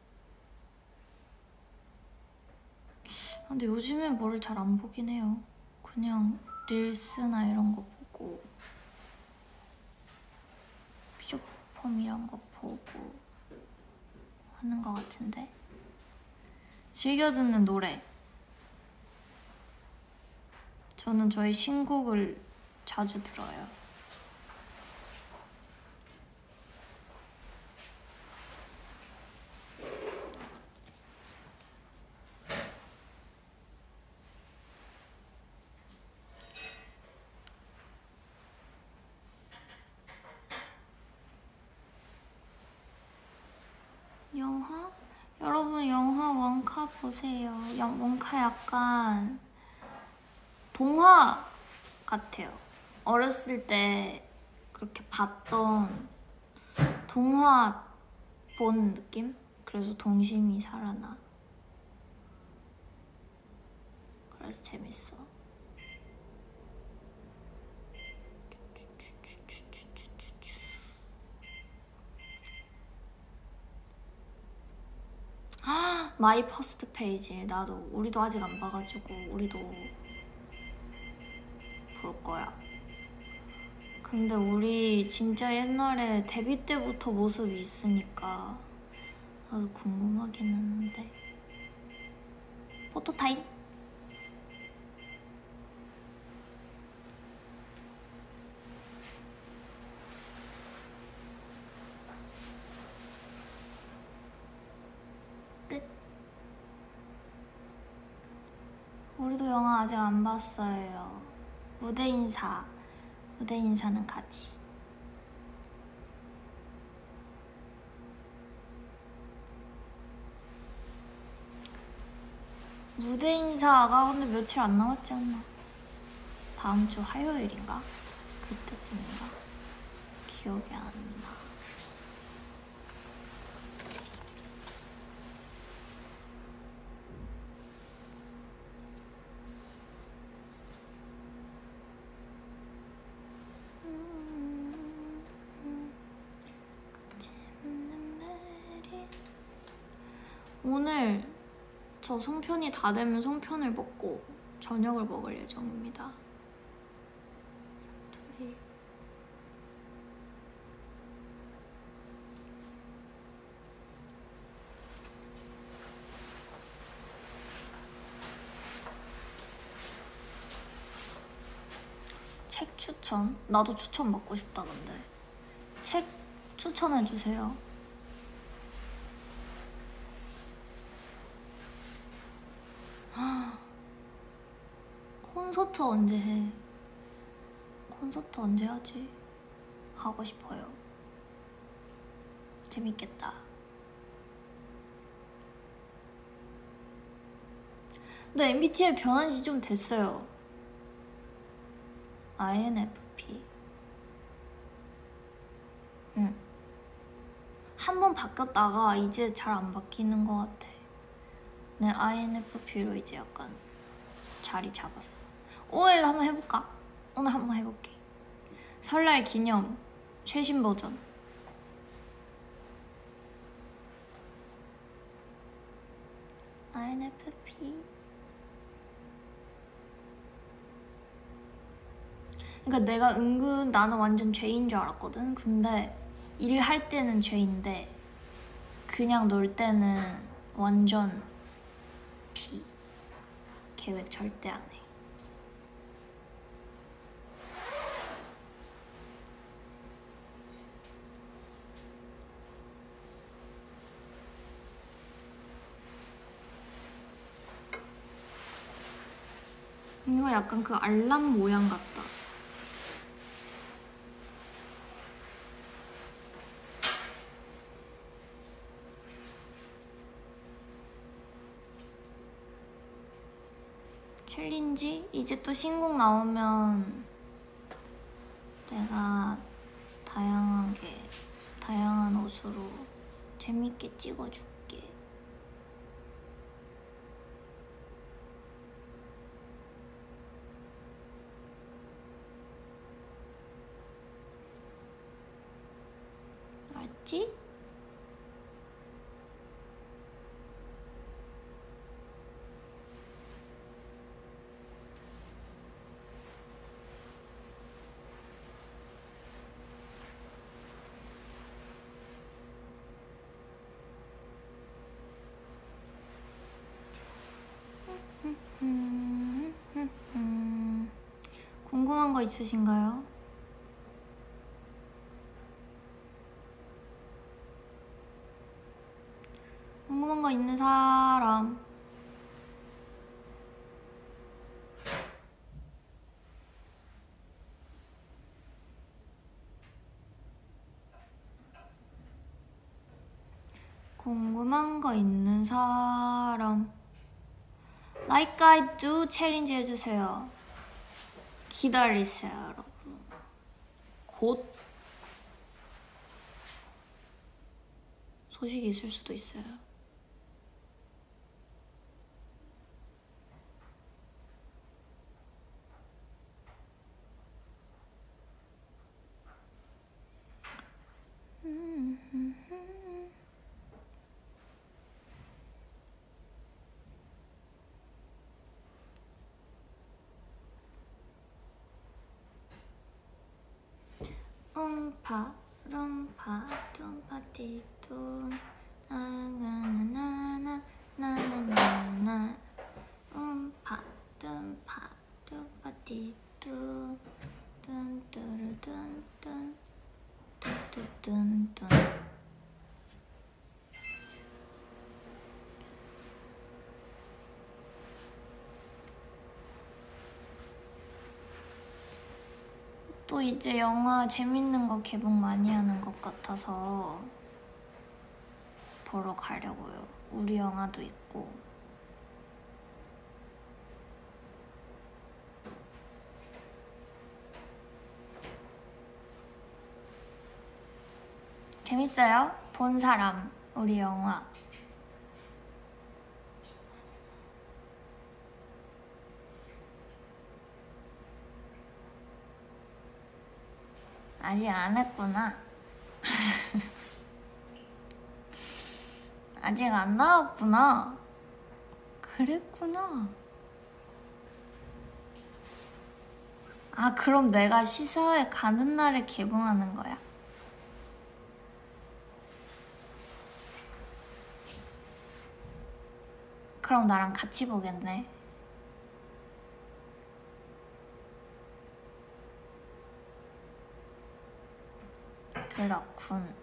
S1: 근데 요즘에 뭘 잘 안 보긴 해요. 그냥 릴스나 이런 거 보고 쇼폼 이런 거 보고 하는 것 같은데. 즐겨 듣는 노래. 저는 저희 신곡을 자주 들어요. 영화? 여러분 영화 원카 보세요. 원카 약간 동화 같아요. 어렸을 때 그렇게 봤던 동화 본 느낌? 그래서 동심이 살아나. 그래서 재밌어. 마이 퍼스트 페이지. 나도 우리도 아직 안 봐가지고 우리도 볼 거야. 근데 우리 진짜 옛날에 데뷔 때부터 모습이 있으니까 나도 궁금하긴 했는데. 포토타임? 끝. 우리도 영화 아직 안 봤어요. 무대 인사는 같이. 무대 인사가 근데 며칠 안 남았지 않나? 다음 주 화요일인가? 그때쯤인가? 기억이 안 나. 오늘 저 송편이 다 되면 송편을 먹고 저녁을 먹을 예정입니다. 둘이 책 추천? 나도 추천 받고 싶다. 근데 책 추천해주세요. 콘서트 언제 해? 콘서트 언제 하지? 하고 싶어요. 재밌겠다. 근데 MBTI 변한 지 좀 됐어요. INFP. 응. 한 번 바뀌었다가 이제 잘 안 바뀌는 것 같아. 네, INFP로 이제 약간 자리 잡았어. 오늘 한번 해볼까? 오늘 한번 해볼게. 설날 기념 최신 버전. INFP. 그러니까 내가 은근 나는 완전 죄인 줄 알았거든. 근데 일할 때는 죄인데 그냥 놀 때는 완전 P. 계획 절대 안 해. 이거 약간 그 알람 모양 같다. 챌린지? 이제 또 신곡 나오면 내가 다양한 옷으로 재밌게 찍어줄게. 알지? 궁금한 거 있으신가요? 궁금한 거 있는 사람. 궁금한 거 있는 사람. Like I do 챌린지 해주세요. 기다리세요, 여러분. 곧 소식이 있을 수도 있어요. 음파 룸파 둠파티둠 나나나나나 나나나나 음파 둠파 둠파티둠 뚠뚜루뚠뚠 뚠뚠뚠뚠. 또 이제 영화 재밌는 거 개봉 많이 하는 것 같아서 보러 가려고요. 우리 영화도 있고. 재밌어요? 본 사람 우리 영화. 아직 안 했구나. 아직 안 나왔구나. 그랬구나. 아, 그럼 내가 시사회 가는 날에 개봉하는 거야? 그럼 나랑 같이 보겠네. 그렇군.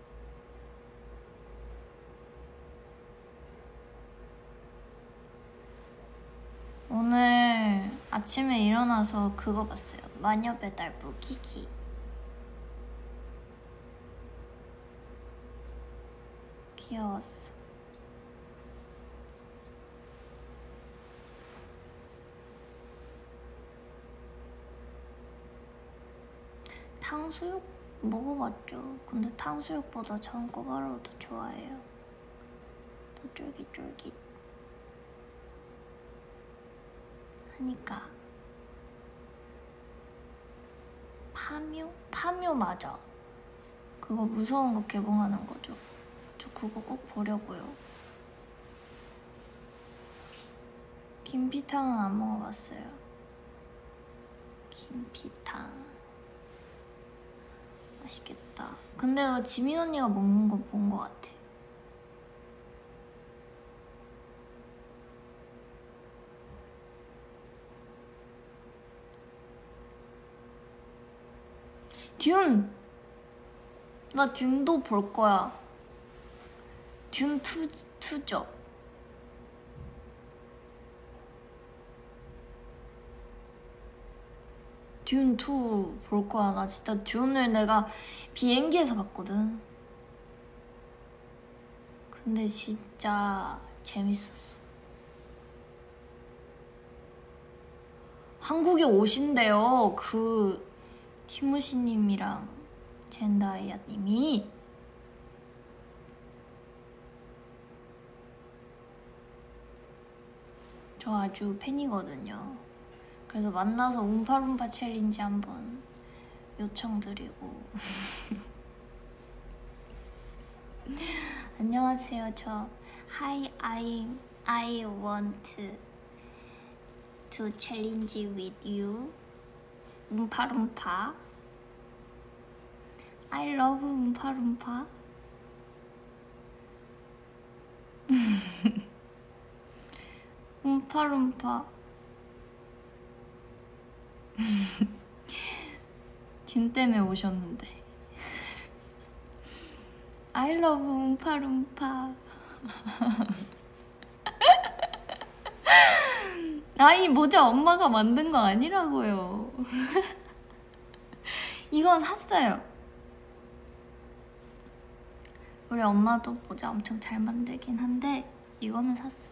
S1: 오늘 아침에 일어나서 그거 봤어요. 마녀배달부 키키. 귀여웠어. 탕수육 먹어봤죠. 근데 탕수육보다 전 꼬바로우 더 좋아해요. 더 쫄깃쫄깃 하니까. 파묘? 파묘 맞아. 그거 무서운 거 개봉하는 거죠. 저 그거 꼭 보려고요. 김피탕은 안 먹어봤어요. 김피탕 맛있겠다. 근데 지민 언니가 먹는 거 본 거 같아. 듄! 나 듄도 볼 거야. 듄 2죠. 듄 2 볼 거야. 나 진짜 듄을 내가 비행기에서 봤거든. 근데 진짜 재밌었어. 한국에 오신대요. 그 티무시님이랑 젠다이아님이. 저 아주 팬이거든요. 그래서 만나서 움파룸파 챌린지 한번 요청드리고. 안녕하세요. 저 Hi, I want to challenge with you. 움파룸파. I love 움파룸파. 움파룸파. 진 때문에 오셨는데. I love 움파룸파. 아이 모자 엄마가 만든 거 아니라고요. 이건 샀어요. 우리 엄마도 모자 엄청 잘 만들긴 한데 이거는 샀어.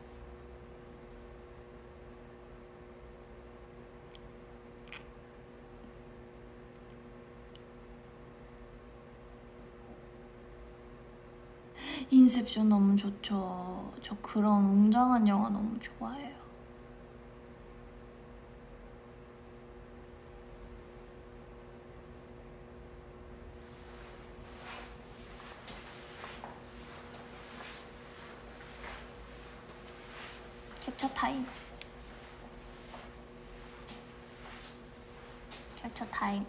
S1: 인셉션 너무 좋죠. 저 그런 웅장한 영화 너무 좋아해요. 캡처 타임. 캡처 타임.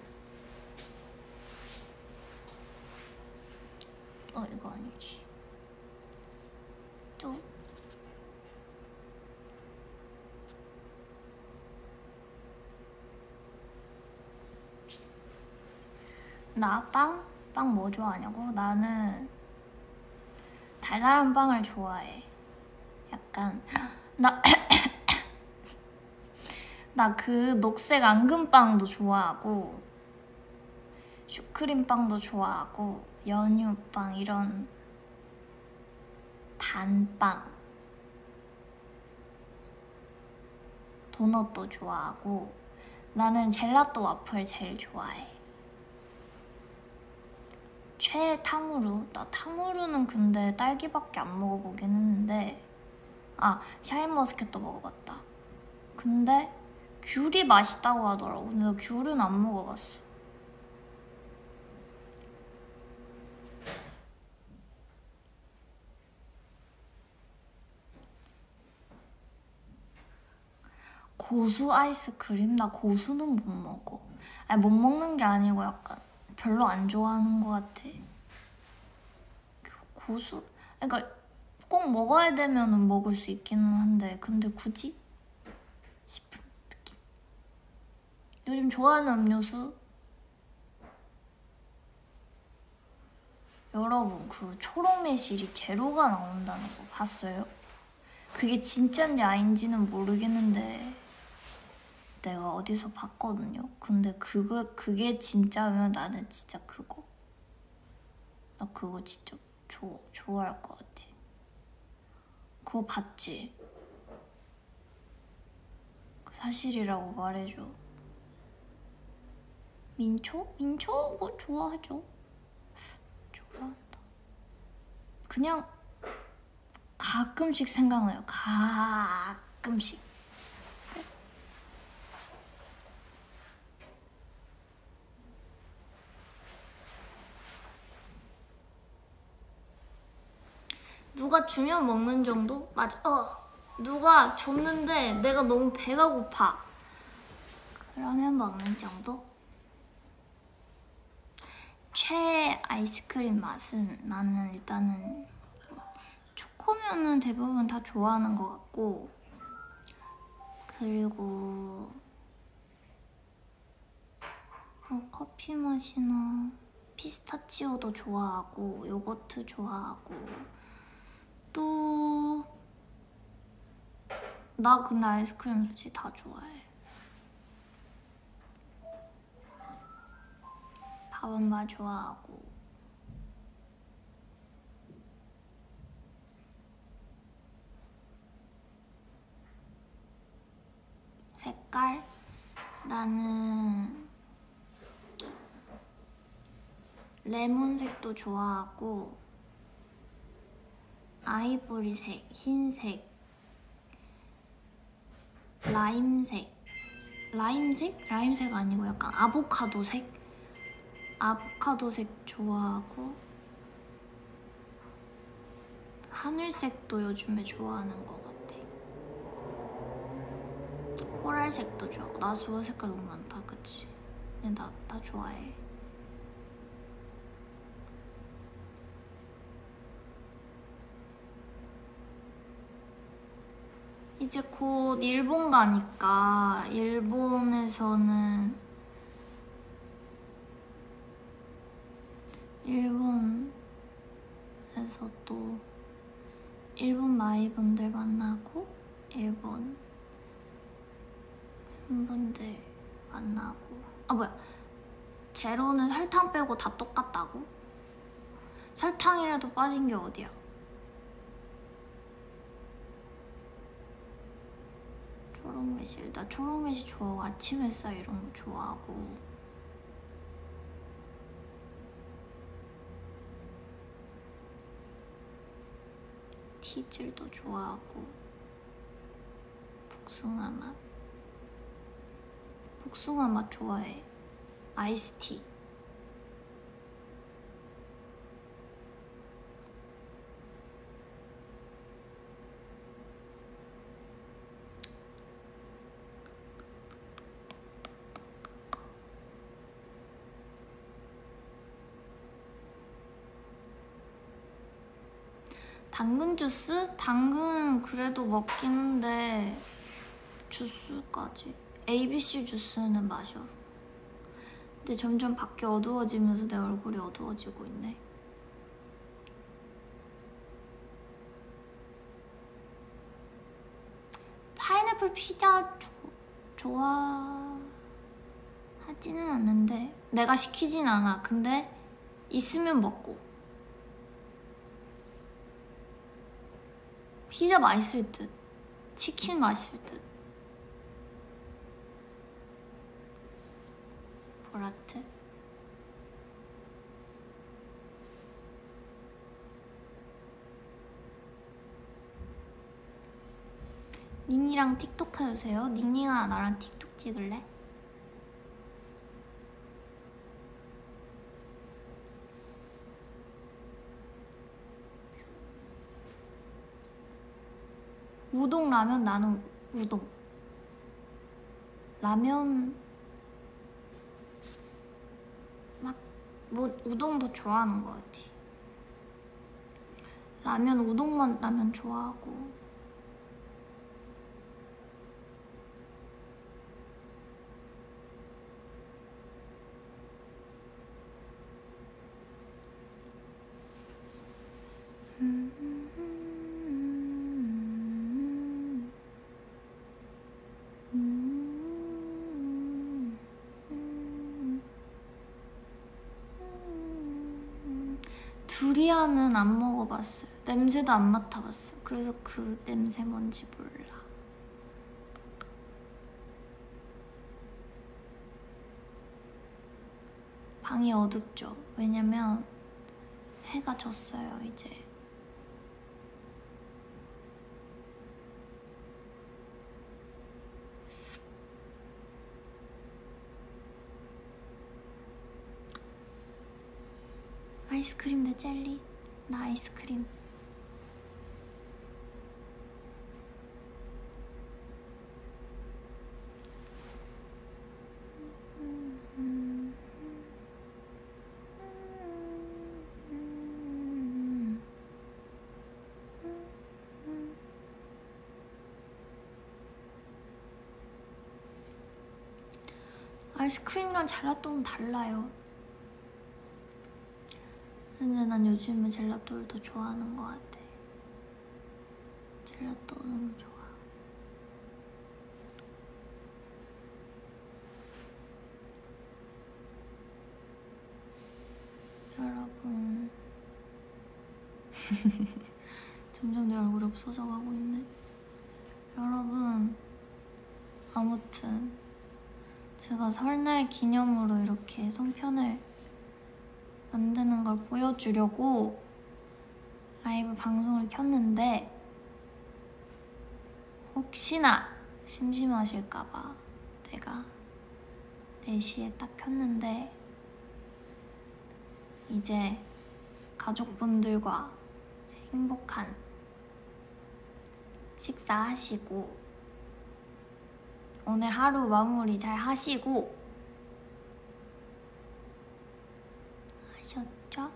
S1: 이거 아니지. 또 나 빵? 빵 뭐 좋아하냐고? 나는 달달한 빵을 좋아해. 약간 나 그 녹색 앙금빵도 좋아하고 슈크림빵도 좋아하고 연유빵 이런 단빵 도넛도 좋아하고 나는 젤라또 와플 제일 좋아해. 최애 탕후루? 나 탕후루는 근데 딸기밖에 안 먹어보긴 했는데 샤인머스켓도 먹어봤다. 근데 귤이 맛있다고 하더라고. 근데 나 귤은 안 먹어봤어. 고수 아이스크림? 나 고수는 못 먹어. 아니 못 먹는 게 아니고 약간 별로 안 좋아하는 것 같아. 고수? 그러니까 꼭 먹어야 되면은 먹을 수 있기는 한데 근데 굳이? 싶은 느낌. 요즘 좋아하는 음료수? 여러분 그 초록 매실이 제로가 나온다는 거 봤어요? 그게 진짜인지 아닌지는 모르겠는데 내가 어디서 봤거든요. 근데 그게 진짜면 나는 진짜 나 그거 진짜 좋아할 것 같아. 그거 봤지? 사실이라고 말해줘. 민초? 민초 뭐 좋아하죠. 좋아한다. 그냥 가끔씩 생각나요. 가끔씩. 네? 누가 주면 먹는 정도? 맞아. 누가 줬는데 내가 너무 배가 고파. 그러면 먹는 정도? 최애 아이스크림 맛은 나는 일단은 초코면은 대부분 다 좋아하는 것 같고 그리고 커피 맛이나 피스타치오도 좋아하고 요거트 좋아하고 또 나 근데 아이스크림 솔직히 다 좋아해. 밥은바 좋아하고 색깔? 나는 레몬색도 좋아하고 아이보리색, 흰색, 라임색 아니고 약간 아보카도색 좋아하고 하늘색도 요즘에 좋아하는 것 같아. 코랄색도 좋아하고 나 좋아하는 색깔 너무 많다 그치? 근데 나 좋아해. 이제 곧 일본 가니까 일본에서는 또 일본 마이분들 만나고 일본 팬분들 만나고 뭐야 제로는 설탕 빼고 다 똑같다고? 설탕이라도 빠진 게 어디야? 초록매실 나 초록매실 좋아하고 아침 햇살 이런 거 좋아하고 티즐도 좋아하고 복숭아 맛 좋아해. 아이스티 당근 주스? 당근 그래도 먹긴 한데 주스까지 ABC 주스는 마셔. 근데 점점 밖에 어두워지면서 내 얼굴이 어두워지고 있네. 파인애플 피자 좋아하지는 않는데 내가 시키진 않아. 근데 있으면 먹고. 피자 맛있을 듯 치킨 맛있을 듯. 보라트 닝이랑 틱톡 해주세요. 닝이가 나랑 틱톡 찍을래? 우동 라면 나는 우동. 라면 막 뭐 우동도 좋아하는 것 같아. 라면 우동만 라면 좋아하고. 두리안은 안 먹어봤어요. 냄새도 안 맡아봤어. 그래서 그 냄새 뭔지 몰라. 방이 어둡죠. 왜냐면 해가 졌어요 이제. 아이스크림 대 젤리? 나 아이스크림. 아이스크림이랑 젤라또는 달라요. 근데 난 요즘에 젤라또를 더 좋아하는 것 같아. 젤라또 너무 좋아. 여러분 점점 내 얼굴이 없어져 가고 있네. 여러분 아무튼 제가 설날 기념으로 이렇게 송편을 만드는 걸 보여주려고 라이브 방송을 켰는데 혹시나 심심하실까봐 내가 4시에 딱 켰는데 이제 가족분들과 행복한 식사하시고 오늘 하루 마무리 잘 하시고 하셨죠?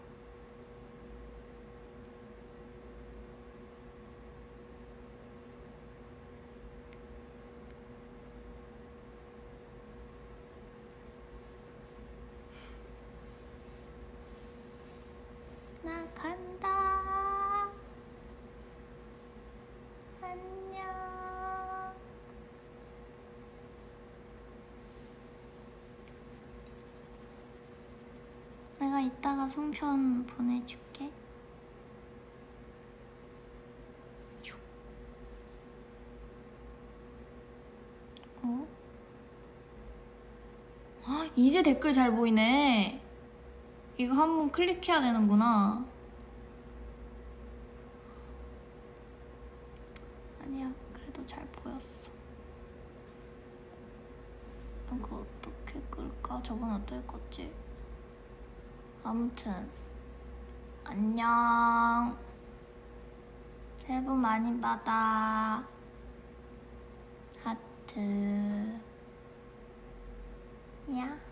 S1: 나 간다. 안녕. 내가 이따가 송편 보내줄게. 어? 아, 이제 댓글 잘 보이네. 이거 한번 클릭해야 되는구나. 아니야, 그래도 잘 보였어. 이거 어떻게 끌까? 저건 어떻게 껐지? 아무튼 안녕. 새해 복 많이 받아. 하트. 야.